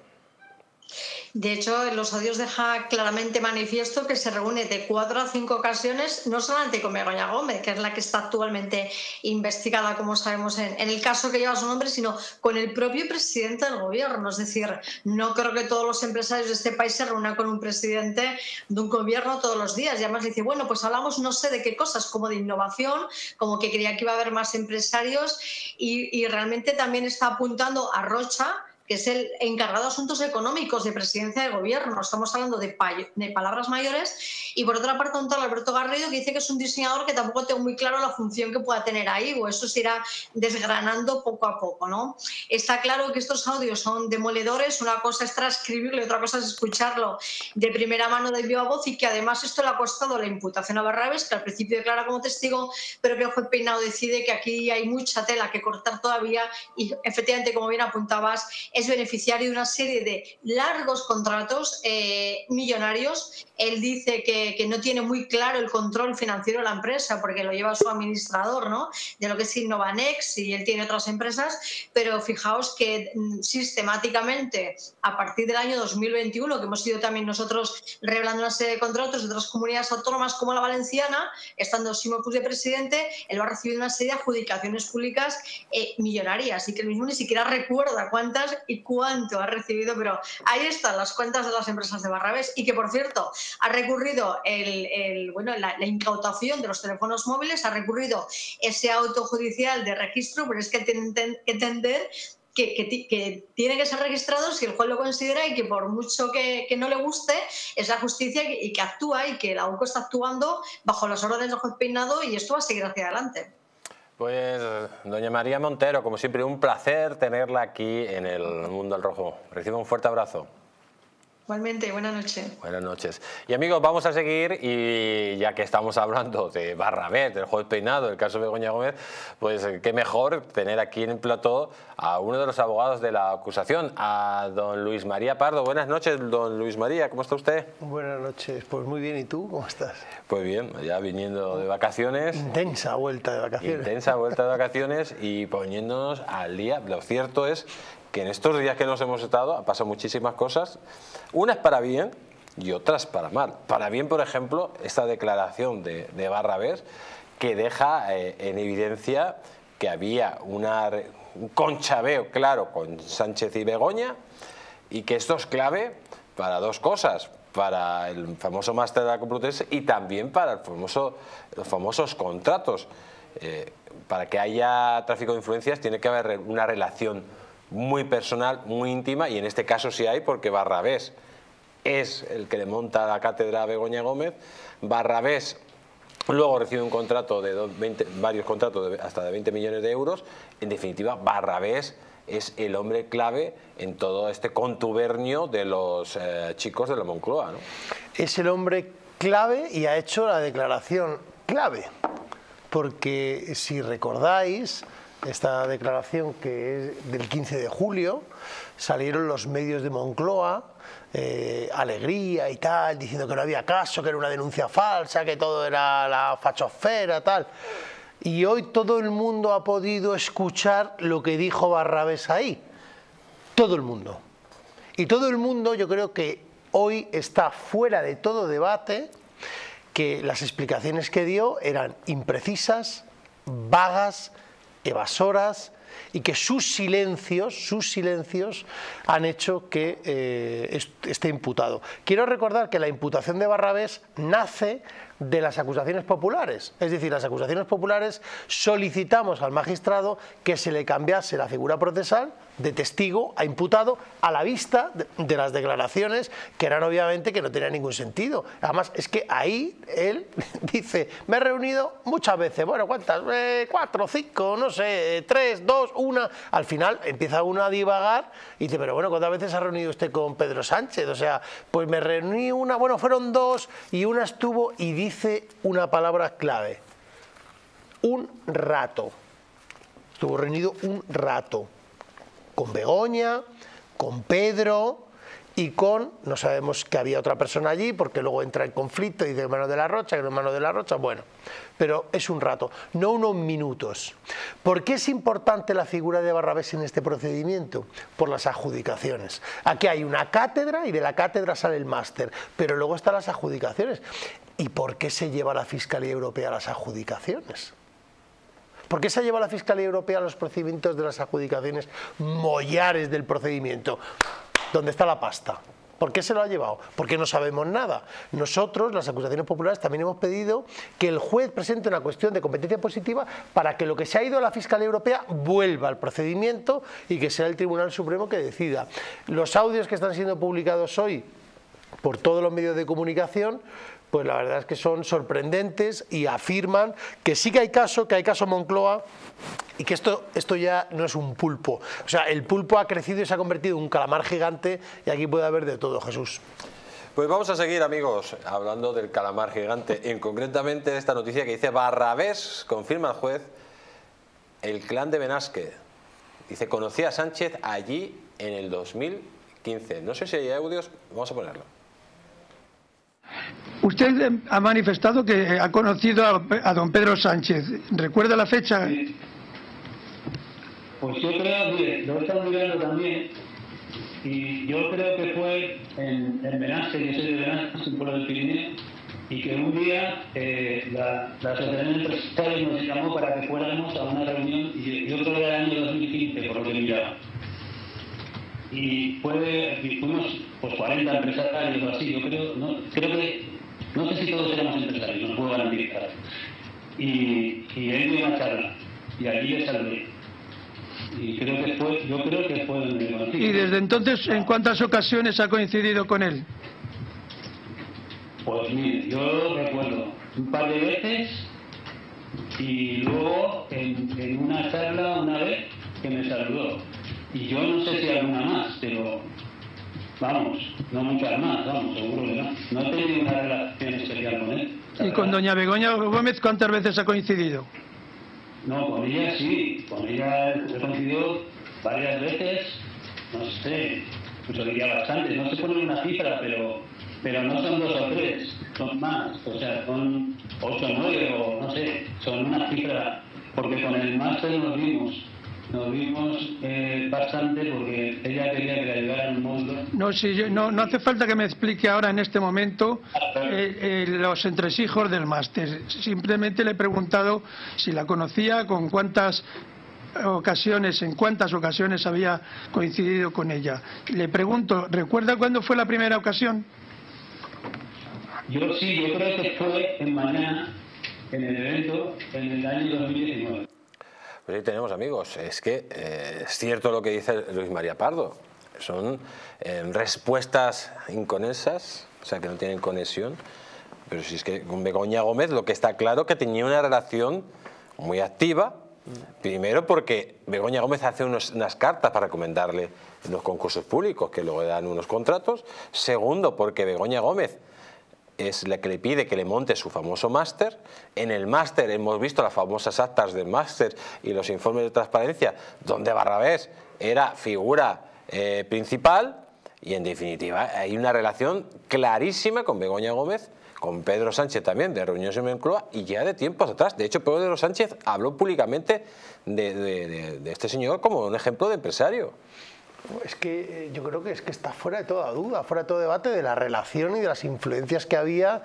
De hecho, en los audios deja claramente manifiesto que se reúne de cuatro a cinco ocasiones, no solamente con Begoña Gómez, que es la que está actualmente investigada, como sabemos, en, en el caso que lleva su nombre, sino con el propio presidente del gobierno. Es decir, no creo que todos los empresarios de este país se reúnan con un presidente de un gobierno todos los días. Y además le dice, bueno, pues hablamos no sé de qué cosas, como de innovación, como que creía que iba a haber más empresarios y, y realmente también está apuntando a Rocha, que es el encargado de asuntos económicos de presidencia de gobierno. Estamos hablando de, de palabras mayores. Y por otra parte, un tal Alberto Garrido, que dice que es un diseñador que tampoco tengo muy claro la función que pueda tener ahí, o eso se irá desgranando poco a poco, ¿no? Está claro que estos audios son demoledores, una cosa es transcribirlo y otra cosa es escucharlo de primera mano de viva voz, y que además esto le ha costado la imputación a Barrabés, que al principio declara como testigo, pero que el juez Peinado decide que aquí hay mucha tela que cortar todavía y efectivamente, como bien apuntabas, es beneficiario de una serie de largos contratos eh, millonarios. Él dice que, que no tiene muy claro el control financiero de la empresa porque lo lleva su administrador, ¿no?, de lo que es Innovanex, y él tiene otras empresas, pero fijaos que sistemáticamente a partir del año dos mil veintiuno, que hemos ido también nosotros revelando una serie de contratos de otras comunidades autónomas como la valenciana, estando Ximo Puig de presidente, él va a recibir una serie de adjudicaciones públicas eh, millonarias, y que él mismo ni siquiera recuerda cuántas y cuánto ha recibido, pero ahí están las cuentas de las empresas de Barrabés. Y que, por cierto, ha recurrido el, el, bueno, la, la incautación de los teléfonos móviles, ha recurrido ese auto judicial de registro, pero es que tienen que entender que, que, que tienen que ser registrados si el juez lo considera, y que por mucho que, que no le guste, es la justicia y que, y que actúa, y que la U C O está actuando bajo las órdenes del juez Peinado, y esto va a seguir hacia adelante. Pues doña María Montero, como siempre, un placer tenerla aquí en el Mundo al Rojo. Reciba un fuerte abrazo. Igualmente, buenas noches. Buenas noches. Y amigos, vamos a seguir, y ya que estamos hablando de Barrabés, del juez Peinado, del caso Begoña Gómez, pues qué mejor tener aquí en el plató a uno de los abogados de la acusación, a don Luis María Pardo. Buenas noches, don Luis María, ¿cómo está usted? Buenas noches, pues muy bien, ¿y tú cómo estás? Pues bien, ya viniendo de vacaciones. Intensa vuelta de vacaciones. Intensa vuelta de vacaciones y poniéndonos al día. Lo cierto es que en estos días que nos hemos estado han pasado muchísimas cosas, unas para bien y otras para mal. Para bien, por ejemplo, esta declaración de, de Barrabés, que deja eh, en evidencia que había una, un conchabeo claro con Sánchez y Begoña, y que esto es clave para dos cosas: para el famoso máster de la Complutense y también para el famoso, los famosos contratos. Eh, para que haya tráfico de influencias tiene que haber una relación muy personal, muy íntima, y en este caso sí hay, porque Barrabés es el que le monta la cátedra a Begoña Gómez. Barrabés luego recibe un contrato de veinte, varios contratos de hasta de veinte millones de euros. En definitiva, Barrabés es el hombre clave en todo este contubernio de los eh, chicos de la Moncloa, ¿no? Es el hombre clave y ha hecho la declaración clave, porque si recordáis, esta declaración, que es del quince de julio, salieron los medios de Moncloa, eh, alegría y tal, diciendo que no había caso, que era una denuncia falsa, que todo era la fachosfera, tal. Y hoy todo el mundo ha podido escuchar lo que dijo Barrabés ahí. Todo el mundo. Y todo el mundo, yo creo que hoy está fuera de todo debate, que las explicaciones que dio eran imprecisas, vagas, evasoras, y que sus silencios, sus silencios han hecho que eh, esté imputado. Quiero recordar que la imputación de Barrabés nace de las acusaciones populares, es decir, las acusaciones populares solicitamos al magistrado que se le cambiase la figura procesal de testigo a imputado a la vista de, de las declaraciones, que eran obviamente que no tenían ningún sentido. Además, es que ahí él dice, me he reunido muchas veces, bueno, ¿cuántas? Eh, cuatro, cinco, no sé, eh, tres, dos, una. Al final empieza uno a divagar y dice, pero bueno, ¿cuántas veces ha reunido usted con Pedro Sánchez? O sea, pues me reuní una, bueno, fueron dos, y una estuvo, y dice una palabra clave: un rato. Estuvo reunido un rato con Begoña, con Pedro y con, no sabemos que había otra persona allí, porque luego entra en conflicto y dice hermano de la Rocha, que no es hermano de la Rocha, bueno, pero es un rato, no unos minutos. ¿Por qué es importante la figura de Barrabés en este procedimiento? Por las adjudicaciones. Aquí hay una cátedra y de la cátedra sale el máster, pero luego están las adjudicaciones. ¿Y por qué se lleva la Fiscalía Europea a las adjudicaciones? ¿Por qué se lleva la Fiscalía Europea a los procedimientos de las adjudicaciones mollares del procedimiento? ¿Dónde está la pasta? ¿Por qué se lo ha llevado? Porque no sabemos nada. Nosotros, las acusaciones populares, también hemos pedido que el juez presente una cuestión de competencia positiva para que lo que se ha ido a la Fiscalía Europea vuelva al procedimiento y que sea el Tribunal Supremo que decida. Los audios que están siendo publicados hoy por todos los medios de comunicación, pues la verdad es que son sorprendentes y afirman que sí que hay caso, que hay caso Moncloa, y que esto, esto ya no es un pulpo. O sea, el pulpo ha crecido y se ha convertido en un calamar gigante, y aquí puede haber de todo, Jesús. Pues vamos a seguir, amigos, hablando del calamar gigante, en concretamente esta noticia que dice: Barrabés confirma al juez el clan de Benasque. Dice, conocí a Sánchez allí en el dos mil quince. No sé si hay audios, vamos a ponerlo. Usted ha manifestado que ha conocido a, a don Pedro Sánchez. ¿Recuerda la fecha? Sí. Pues yo creo, mire, lo he estado mirando también, y yo creo que fue en, en Benasque, yo soy de Benasque, un pueblo del Pirineo, y que un día eh, la, la Asociación Empresarial nos llamó para que fuéramos a una reunión, y yo, yo creo que era el año dos mil quince, por lo que miraba. Y fue, y fuimos pues cuarenta empresarios o así, yo creo, no, creo que, no sé si todos éramos empresarios, no puedo garantizar. Y, y él dio una charla, y allí le salvé. Y creo que fue, yo creo que fue donde lo conocí. ¿Y desde entonces en cuántas ocasiones ha coincidido con él? Pues mire, yo recuerdo un par de veces Y luego, en, en una charla, una vez, que me saludó. Y yo no sé si alguna más, pero vamos, no muchas más, vamos, seguro que no. No he tenido una relación especial con él. ¿Y con doña Begoña Gómez cuántas veces ha coincidido? No, con ella sí, con ella he coincidido varias veces, no sé, pues diría bastante, no se pone una cifra, pero, pero no son dos o tres, son más, o sea, son ocho o nueve o no sé, son una cifra, porque con el máster nos vimos. Nos vimos eh, bastante porque ella quería que la ayudara en el mundo. No, si yo, no, no hace falta que me explique ahora en este momento eh, eh, los entresijos del máster. Simplemente le he preguntado si la conocía, con cuántas ocasiones, en cuántas ocasiones había coincidido con ella. Le pregunto, ¿recuerda cuándo fue la primera ocasión? Yo sí, yo creo que fue en mañana, en el evento, en el año dos mil diecinueve. Pues ahí tenemos, amigos, es que eh, es cierto lo que dice Luis María Pardo, son eh, respuestas inconexas, o sea que no tienen conexión, pero si es que con Begoña Gómez lo que está claro que tenía una relación muy activa, primero porque Begoña Gómez hace unos, unas cartas para recomendarle en los concursos públicos que luego dan unos contratos, segundo porque Begoña Gómez es la que le pide que le monte su famoso máster. En el máster hemos visto las famosas actas del máster y los informes de transparencia donde Barrabés era figura eh, principal, y en definitiva hay una relación clarísima con Begoña Gómez, con Pedro Sánchez también, de reuniones en Moncloa, y ya de tiempos atrás. De hecho, Pedro Sánchez habló públicamente de, de, de, de este señor como un ejemplo de empresario. Es que yo creo que es que está fuera de toda duda, fuera de todo debate de la relación y de las influencias que había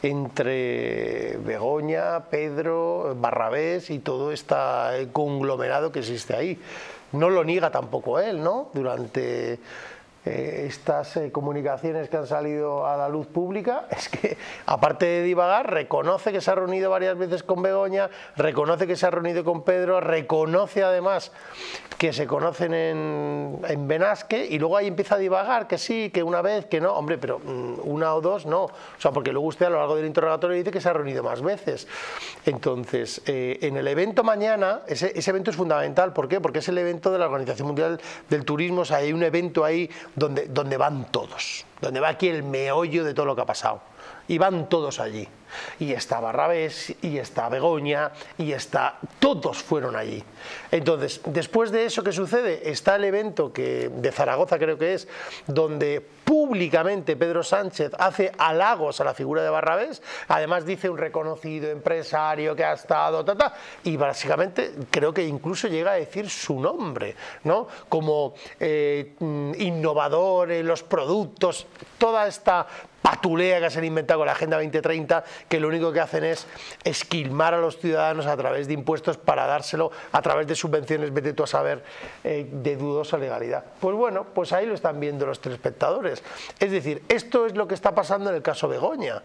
entre Begoña, Pedro, Barrabés y todo este conglomerado que existe ahí. No lo niega tampoco él, ¿no? Durante eh, estas eh, comunicaciones que han salido a la luz pública, es que aparte de divagar, reconoce que se ha reunido varias veces con Begoña, reconoce que se ha reunido con Pedro, reconoce además que se conocen en, en Benasque, y luego ahí empieza a divagar, que sí, que una vez, que no, hombre, pero una o dos no, o sea, porque luego usted a lo largo del interrogatorio dice que se ha reunido más veces. Entonces, eh, en el evento mañana, ese, ese evento es fundamental, ¿por qué? Porque es el evento de la Organización Mundial del Turismo, o sea, hay un evento ahí donde, donde van todos, donde va aquí el meollo de todo lo que ha pasado, y van todos allí. Y está Barrabés, y está Begoña, y está... todos fueron allí. Entonces, después de eso, ¿qué sucede? Está el evento que, de Zaragoza, creo que es, donde públicamente Pedro Sánchez hace halagos a la figura de Barrabés, además dice un reconocido empresario que ha estado... Ta, ta, y básicamente creo que incluso llega a decir su nombre, ¿no? Como eh, innovador en los productos, toda esta patulea que se han inventado con la Agenda veinte treinta, que lo único que hacen es esquilmar a los ciudadanos a través de impuestos para dárselo a través de subvenciones, vete tú a saber, eh, de dudosa legalidad. Pues bueno, pues ahí lo están viendo los telespectadores. Es decir, esto es lo que está pasando en el caso Begoña.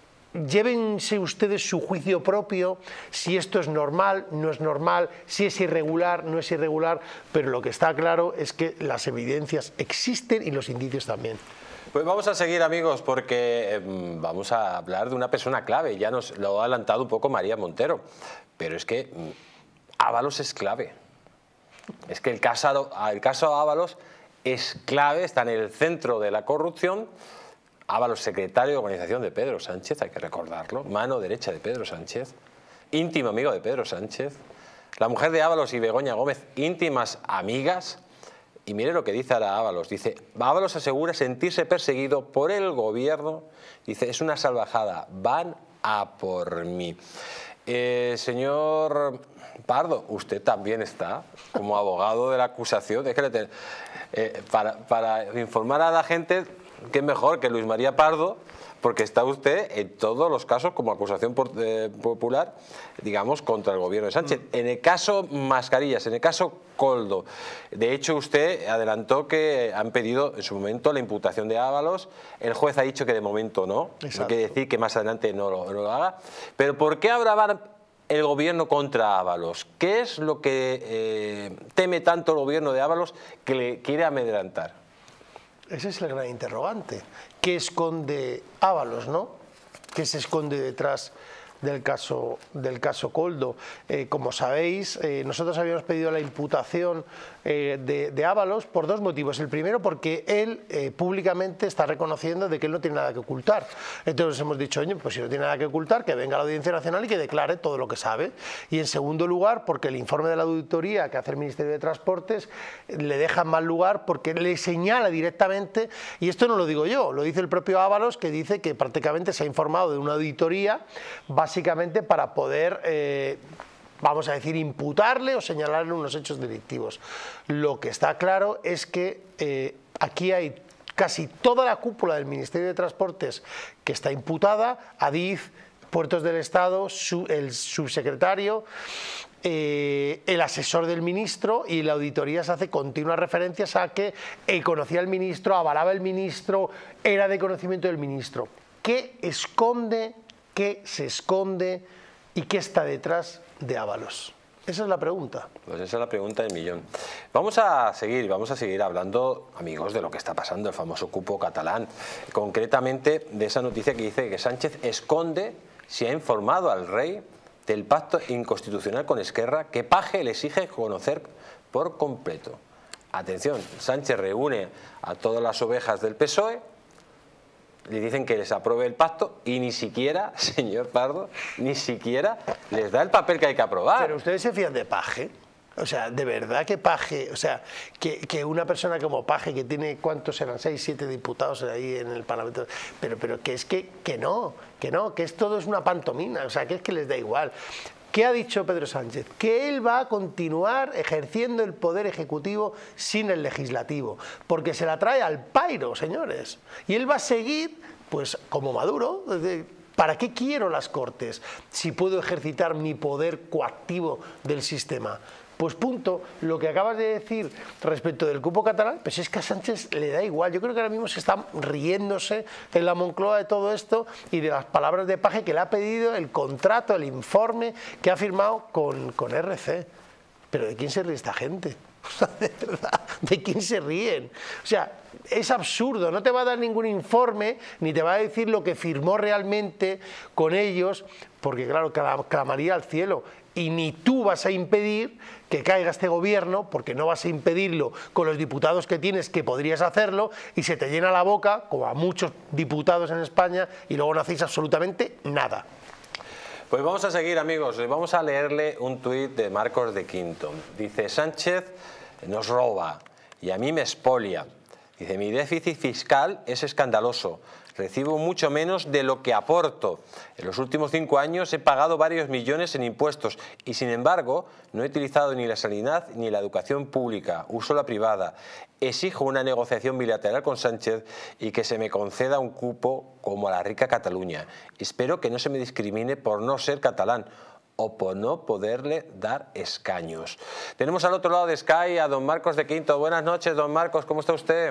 Llévense ustedes su juicio propio, si esto es normal, no es normal, si es irregular, no es irregular, pero lo que está claro es que las evidencias existen y los indicios también. Pues vamos a seguir, amigos, porque eh, vamos a hablar de una persona clave. Ya nos lo ha adelantado un poco María Montero, pero es que mm, Ábalos es clave. Es que el caso, el caso Ábalos es clave, está en el centro de la corrupción. Ábalos, secretario de organización de Pedro Sánchez, hay que recordarlo, mano derecha de Pedro Sánchez, íntimo amigo de Pedro Sánchez. La mujer de Ábalos y Begoña Gómez, íntimas amigas. Y mire lo que dice ahora Ábalos. Dice, Ábalos asegura sentirse perseguido por el gobierno. Dice, es una salvajada, van a por mí. Eh, señor Pardo, usted también está como abogado de la acusación. Déjele tener, eh, para, para informar a la gente, que es mejor que Luis María Pardo, porque está usted en todos los casos como acusación popular, digamos, contra el gobierno de Sánchez. En el caso Mascarillas, en el caso Koldo, de hecho usted adelantó que han pedido en su momento la imputación de Ábalos, el juez ha dicho que de momento no, no quiere decir que más adelante no lo, no lo haga, pero ¿por qué ahora el gobierno contra Ábalos? ¿Qué es lo que eh, teme tanto el gobierno de Ábalos que le quiere amedrentar? Ese es el gran interrogante. ¿Qué esconde Ábalos, no? ¿Qué se esconde detrás del caso, del caso Koldo. Eh, como sabéis, eh, nosotros habíamos pedido la imputación eh, de, de Ábalos por dos motivos. El primero, porque él eh, públicamente está reconociendo de que él no tiene nada que ocultar. Entonces hemos dicho, oye, pues si no tiene nada que ocultar, que venga a la Audiencia Nacional y que declare todo lo que sabe. Y en segundo lugar, porque el informe de la auditoría que hace el Ministerio de Transportes le deja en mal lugar porque le señala directamente, y esto no lo digo yo, lo dice el propio Ábalos, que dice que prácticamente se ha informado de una auditoría básicamente para poder, eh, vamos a decir, imputarle o señalarle unos hechos delictivos. Lo que está claro es que eh, aquí hay casi toda la cúpula del Ministerio de Transportes que está imputada, Adif, Puertos del Estado, su, el subsecretario, eh, el asesor del ministro, y la auditoría se hace continuas referencias a que él conocía al ministro, avalaba al ministro, era de conocimiento del ministro. ¿Qué esconde, qué se esconde y qué está detrás de Ábalos? Esa es la pregunta. Pues esa es la pregunta del millón. Vamos a seguir, vamos a seguir hablando, amigos, de lo que está pasando, el famoso cupo catalán. Concretamente de esa noticia que dice que Sánchez esconde si ha informado al rey del pacto inconstitucional con Esquerra que Paje le exige conocer por completo. Atención, Sánchez reúne a todas las ovejas del P S O E, le dicen que les apruebe el pacto y ni siquiera, señor Pardo, ni siquiera les da el papel que hay que aprobar. Pero ustedes se fían de Paje. O sea, de verdad que Paje, o sea, que, que una persona como Paje, que tiene, ¿cuántos eran? Seis, siete diputados ahí en el Parlamento, pero, pero que es que, que no, que no, que es todo es una pantomima, o sea, que es que les da igual. ¿Qué ha dicho Pedro Sánchez? Que él va a continuar ejerciendo el poder ejecutivo sin el legislativo, porque se la trae al pairo, señores. Y él va a seguir, pues, como Maduro. ¿Para qué quiero las Cortes si puedo ejercitar mi poder coactivo del sistema? Pues punto. Lo que acabas de decir respecto del cupo catalán, pues es que a Sánchez le da igual. Yo creo que ahora mismo se está riéndose en la Moncloa de todo esto y de las palabras de Paje que le ha pedido el contrato, el informe que ha firmado con, con R C. Pero ¿de quién se ríe esta gente? O sea, de verdad, ¿de quién se ríen? O sea, es absurdo, no te va a dar ningún informe, ni te va a decir lo que firmó realmente con ellos, porque claro, clamaría al cielo. Y ni tú vas a impedir que caiga este gobierno, porque no vas a impedirlo con los diputados que tienes, que podrías hacerlo, y se te llena la boca, como a muchos diputados en España, y luego no hacéis absolutamente nada. Pues vamos a seguir, amigos. Vamos a leerle un tuit de Marcos de Quinto. Dice: Sánchez nos roba y a mí me expolia. Dice: mi déficit fiscal es escandaloso. Recibo mucho menos de lo que aporto. En los últimos cinco años he pagado varios millones en impuestos y, sin embargo, no he utilizado ni la sanidad ni la educación pública. Uso la privada. Exijo una negociación bilateral con Sánchez y que se me conceda un cupo como a la rica Cataluña. Espero que no se me discrimine por no ser catalán o por no poderle dar escaños. Tenemos al otro lado de Sky a don Marcos de Quinto. Buenas noches, don Marcos, ¿cómo está usted?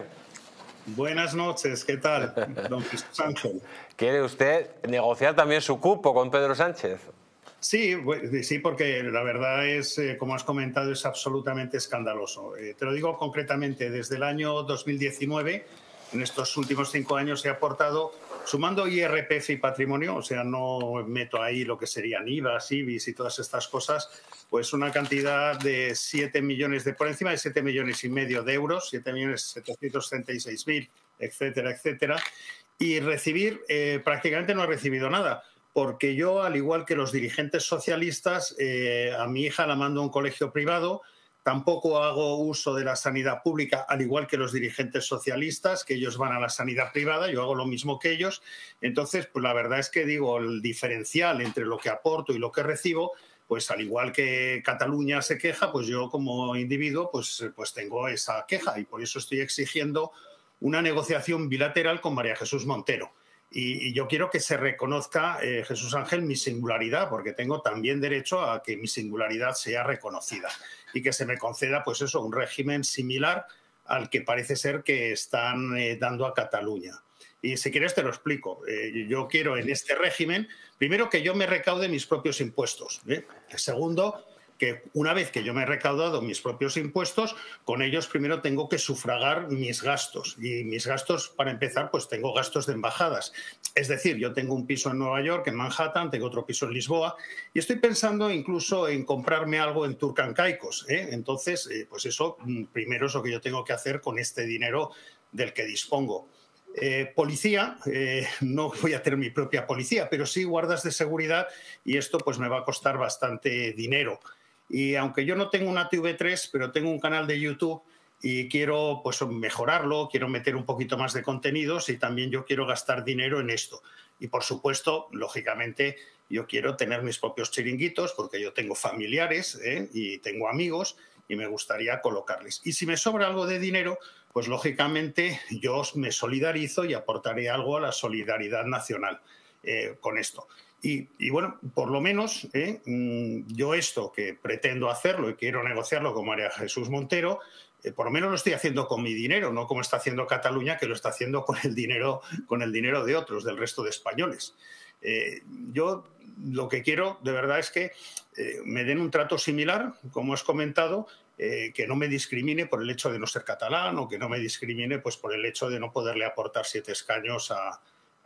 Buenas noches, ¿qué tal, don Jesús Ángel? ¿Quiere usted negociar también su cupo con Pedro Sánchez? Sí, sí, porque la verdad es, eh, como has comentado, es absolutamente escandaloso. Eh, te lo digo concretamente, desde el año dos mil diecinueve, en estos últimos cinco años he aportado, sumando I R P F y patrimonio, o sea, no meto ahí lo que serían I V A, I B I S y todas estas cosas, pues una cantidad de siete millones, de por encima de siete millones y medio de euros, siete millones setecientos treinta y seis mil, etcétera, etcétera. Y recibir, eh, prácticamente no he recibido nada, porque yo, al igual que los dirigentes socialistas, eh, a mi hija la mando a un colegio privado, tampoco hago uso de la sanidad pública, al igual que los dirigentes socialistas, que ellos van a la sanidad privada, yo hago lo mismo que ellos. Entonces, pues la verdad es que digo, el diferencial entre lo que aporto y lo que recibo, pues al igual que Cataluña se queja, pues yo como individuo pues, pues tengo esa queja y por eso estoy exigiendo una negociación bilateral con María Jesús Montero. Y, y yo quiero que se reconozca, eh, Jesús Ángel, mi singularidad, porque tengo también derecho a que mi singularidad sea reconocida y que se me conceda, pues eso, un régimen similar al que parece ser que están eh, dando a Cataluña. Y si quieres te lo explico. Eh, yo quiero en este régimen, primero, que yo me recaude mis propios impuestos, ¿eh? Segundo, que una vez que yo me he recaudado mis propios impuestos, con ellos primero tengo que sufragar mis gastos. Y mis gastos, para empezar, pues tengo gastos de embajadas. Es decir, yo tengo un piso en Nueva York, en Manhattan, tengo otro piso en Lisboa, y estoy pensando incluso en comprarme algo en Turks and Caicos, ¿eh? Entonces, eh, pues eso primero es lo que yo tengo que hacer con este dinero del que dispongo. Eh, policía, eh, no voy a tener mi propia policía, pero sí guardas de seguridad, y esto pues me va a costar bastante dinero. Y aunque yo no tengo una T V tres, pero tengo un canal de YouTube y quiero pues mejorarlo, quiero meter un poquito más de contenidos, y también yo quiero gastar dinero en esto. Y por supuesto, lógicamente, yo quiero tener mis propios chiringuitos, porque yo tengo familiares, ¿eh? y tengo amigos, y me gustaría colocarles. Y si me sobra algo de dinero, pues lógicamente yo me solidarizo y aportaré algo a la solidaridad nacional eh, con esto. Y, y bueno, por lo menos eh, yo esto que pretendo hacerlo y quiero negociarlo con María Jesús Montero, eh, por lo menos lo estoy haciendo con mi dinero, no como está haciendo Cataluña, que lo está haciendo con el dinero, con el dinero de otros, del resto de españoles. Eh, yo lo que quiero de verdad es que eh, me den un trato similar, como has comentado, eh, que no me discrimine por el hecho de no ser catalán, o que no me discrimine pues, por el hecho de no poderle aportar siete escaños a,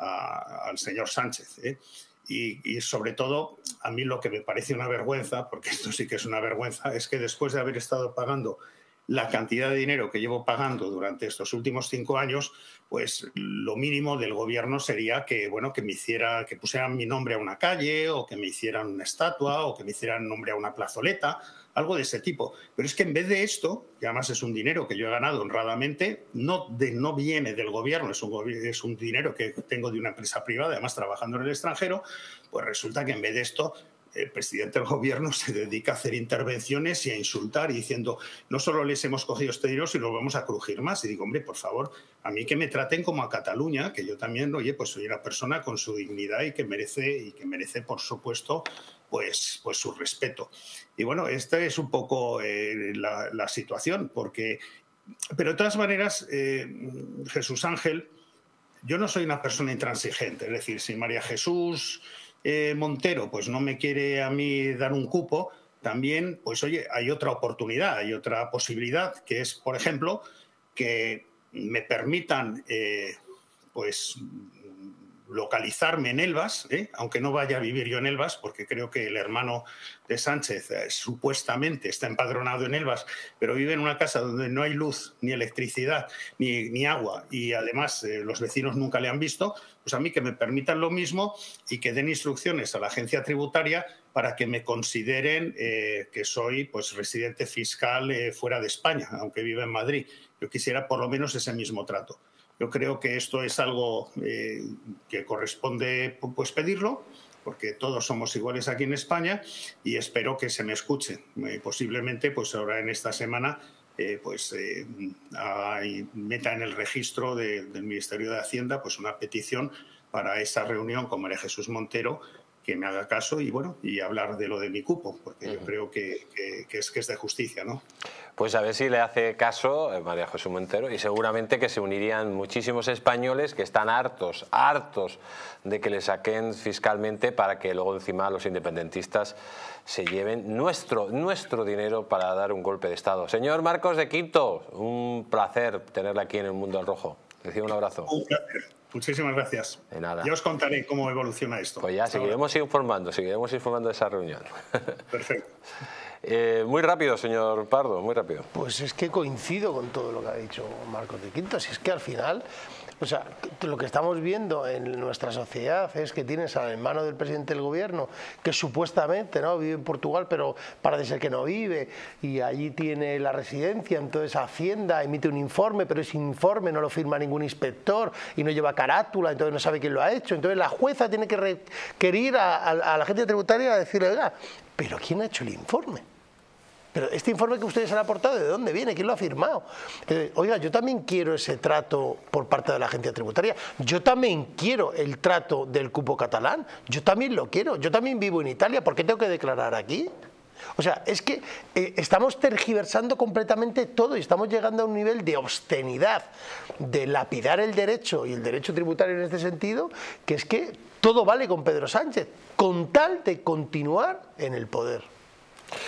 a, al señor Sánchez. ¿eh? Y, y sobre todo, a mí lo que me parece una vergüenza, porque esto sí que es una vergüenza, es que después de haber estado pagando la cantidad de dinero que llevo pagando durante estos últimos cinco años, pues lo mínimo del gobierno sería que, bueno, que me hiciera, que pusieran mi nombre a una calle, o que me hicieran una estatua, o que me hicieran nombre a una plazoleta, algo de ese tipo. Pero es que en vez de esto, que además es un dinero que yo he ganado honradamente, no, de, no viene del gobierno, es un, es un dinero que tengo de una empresa privada, además trabajando en el extranjero, pues resulta que en vez de esto, el presidente del gobierno se dedica a hacer intervenciones y a insultar, y diciendo, no solo les hemos cogido este dinero, sino lo vamos a crujir más. Y digo, hombre, por favor, a mí que me traten como a Cataluña, que yo también, oye, pues soy una persona con su dignidad y que merece, y que merece por supuesto, pues, pues su respeto. Y bueno, esta es un poco eh, la, la situación, porque... Pero de todas maneras, eh, Jesús Ángel, yo no soy una persona intransigente. Es decir, si María Jesús eh, Montero pues no me quiere a mí dar un cupo, también, pues oye, hay otra oportunidad, hay otra posibilidad, que es, por ejemplo, que me permitan eh, pues localizarme en Elvas, ¿eh? aunque no vaya a vivir yo en Elvas, porque creo que el hermano de Sánchez eh, supuestamente está empadronado en Elvas, pero vive en una casa donde no hay luz, ni electricidad, ni, ni agua, y además eh, los vecinos nunca le han visto, pues a mí que me permitan lo mismo, y que den instrucciones a la agencia tributaria para que me consideren eh, que soy pues residente fiscal eh, fuera de España, aunque viva en Madrid. Yo quisiera por lo menos ese mismo trato. Yo creo que esto es algo eh, que corresponde pues, pedirlo, porque todos somos iguales aquí en España, y espero que se me escuche. Eh, posiblemente, pues ahora en esta semana, eh, pues eh, hay, meta en el registro de, del Ministerio de Hacienda pues una petición para esa reunión con María Jesús Montero, que me haga caso y bueno y hablar de lo de mi cupo, porque uh-huh. yo creo que, que, que, es, que es de justicia, ¿no? Pues a ver si le hace caso María Jesús Montero, y seguramente que se unirían muchísimos españoles que están hartos, hartos de que le saquen fiscalmente, para que luego encima los independentistas se lleven nuestro, nuestro dinero para dar un golpe de Estado. Señor Marcos de Quinto, un placer tenerle aquí en El Mundo al Rojo. Recibe un abrazo. Un placer. Muchísimas gracias. De nada. Ya os contaré cómo evoluciona esto. Pues ya seguiremos informando, seguiremos informando de esa reunión. Perfecto. Eh, muy rápido, señor Pardo, muy rápido. Pues es que coincido con todo lo que ha dicho Marcos de Quinto. Si es que al final, o sea, lo que estamos viendo en nuestra sociedad es que tienes al hermano del presidente del gobierno, que supuestamente no vive en Portugal, pero parece ser que no vive, y allí tiene la residencia, entonces Hacienda emite un informe, pero ese informe no lo firma ningún inspector y no lleva carátula, entonces no sabe quién lo ha hecho. Entonces la jueza tiene que requerir a, a, a la agencia tributaria a decirle, oiga, ¿pero quién ha hecho el informe? Pero este informe que ustedes han aportado, ¿de dónde viene? ¿Quién lo ha firmado? Eh, oiga, yo también quiero ese trato por parte de la agencia tributaria. Yo también quiero el trato del cupo catalán. Yo también lo quiero. Yo también vivo en Italia. ¿Por qué tengo que declarar aquí? O sea, es que eh, estamos tergiversando completamente todo, y estamos llegando a un nivel de obscenidad, de lapidar el derecho y el derecho tributario en este sentido, que es que todo vale con Pedro Sánchez, con tal de continuar en el poder.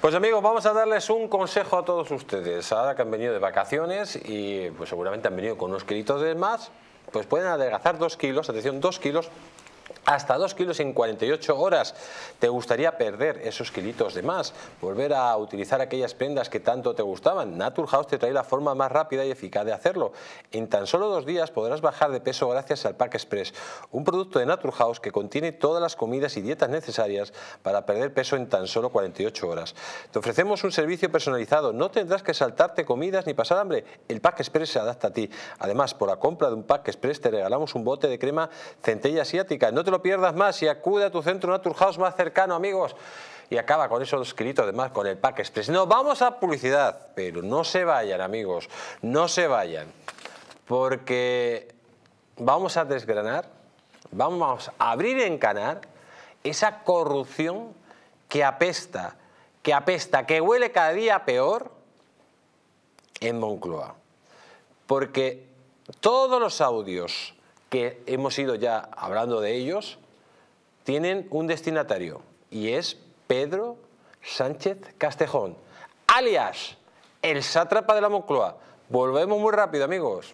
Pues amigos, vamos a darles un consejo a todos ustedes. Ahora que han venido de vacaciones y pues seguramente han venido con unos kilitos de más, pues pueden adelgazar dos kilos, atención, dos kilos, hasta dos kilos en cuarenta y ocho horas. ¿Te gustaría perder esos kilitos de más? ¿Volver a utilizar aquellas prendas que tanto te gustaban? Naturhaus te trae la forma más rápida y eficaz de hacerlo. En tan solo dos días podrás bajar de peso gracias al Pack Express, un producto de Naturhaus que contiene todas las comidas y dietas necesarias para perder peso en tan solo cuarenta y ocho horas. Te ofrecemos un servicio personalizado, no tendrás que saltarte comidas ni pasar hambre. El Pack Express se adapta a ti. Además, por la compra de un Pack Express te regalamos un bote de crema centella asiática. No te lo pierdas más y acude a tu centro Naturhaus más cercano, amigos, y acaba con esos dos kilitos de más con el Pack Express. Nos vamos a publicidad, pero no se vayan, amigos, no se vayan, porque vamos a desgranar, vamos a abrir en canar esa corrupción que apesta, que apesta, que huele cada día peor en Moncloa, porque todos los audios que hemos ido ya hablando de ellos, tienen un destinatario, y es Pedro Sánchez Castejón, alias el sátrapa de la Moncloa. Volvemos muy rápido, amigos.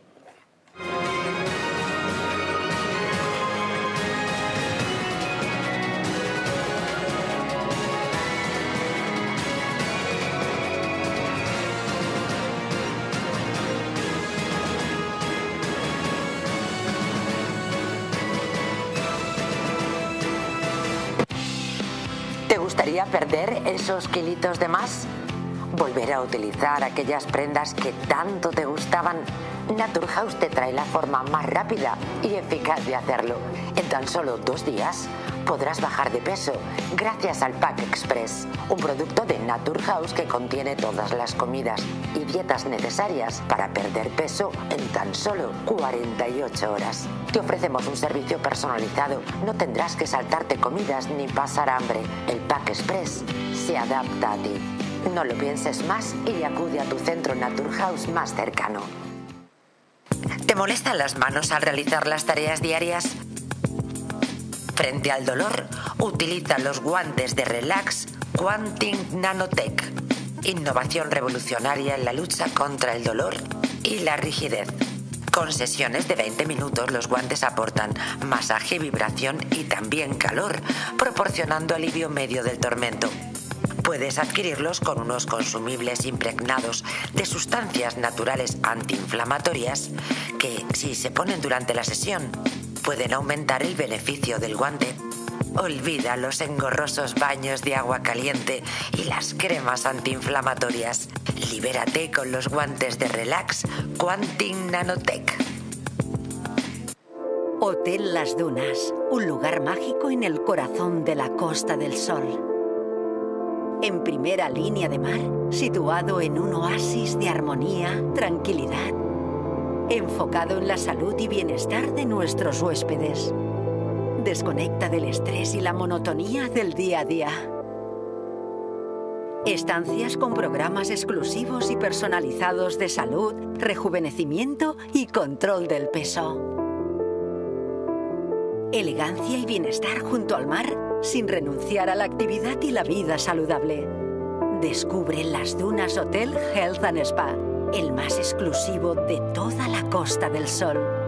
¿Te gustaría perder esos kilitos de más? ¿Volver a utilizar aquellas prendas que tanto te gustaban? Naturhaus te trae la forma más rápida y eficaz de hacerlo. En tan solo dos días podrás bajar de peso gracias al Pack Express, un producto de Naturhaus que contiene todas las comidas y dietas necesarias para perder peso en tan solo cuarenta y ocho horas. Te ofrecemos un servicio personalizado, no tendrás que saltarte comidas ni pasar hambre. El Pack Express se adapta a ti. No lo pienses más y acude a tu centro Naturhaus más cercano. ¿Te molestan las manos al realizar las tareas diarias? Frente al dolor, utiliza los guantes de Relax Quantum Nanotech. Innovación revolucionaria en la lucha contra el dolor y la rigidez. Con sesiones de veinte minutos, los guantes aportan masaje, vibración y también calor, proporcionando alivio medio del tormento. Puedes adquirirlos con unos consumibles impregnados de sustancias naturales antiinflamatorias que, si se ponen durante la sesión, pueden aumentar el beneficio del guante. Olvida los engorrosos baños de agua caliente y las cremas antiinflamatorias. Libérate con los guantes de Relax Quantum Nanotech. Hotel Las Dunas, un lugar mágico en el corazón de la Costa del Sol. En primera línea de mar, situado en un oasis de armonía, tranquilidad, enfocado en la salud y bienestar de nuestros huéspedes. Desconecta del estrés y la monotonía del día a día. Estancias con programas exclusivos y personalizados de salud, rejuvenecimiento y control del peso. Elegancia y bienestar junto al mar, sin renunciar a la actividad y la vida saludable. Descubre Las Dunas Hotel Health and Spa, el más exclusivo de toda la Costa del Sol.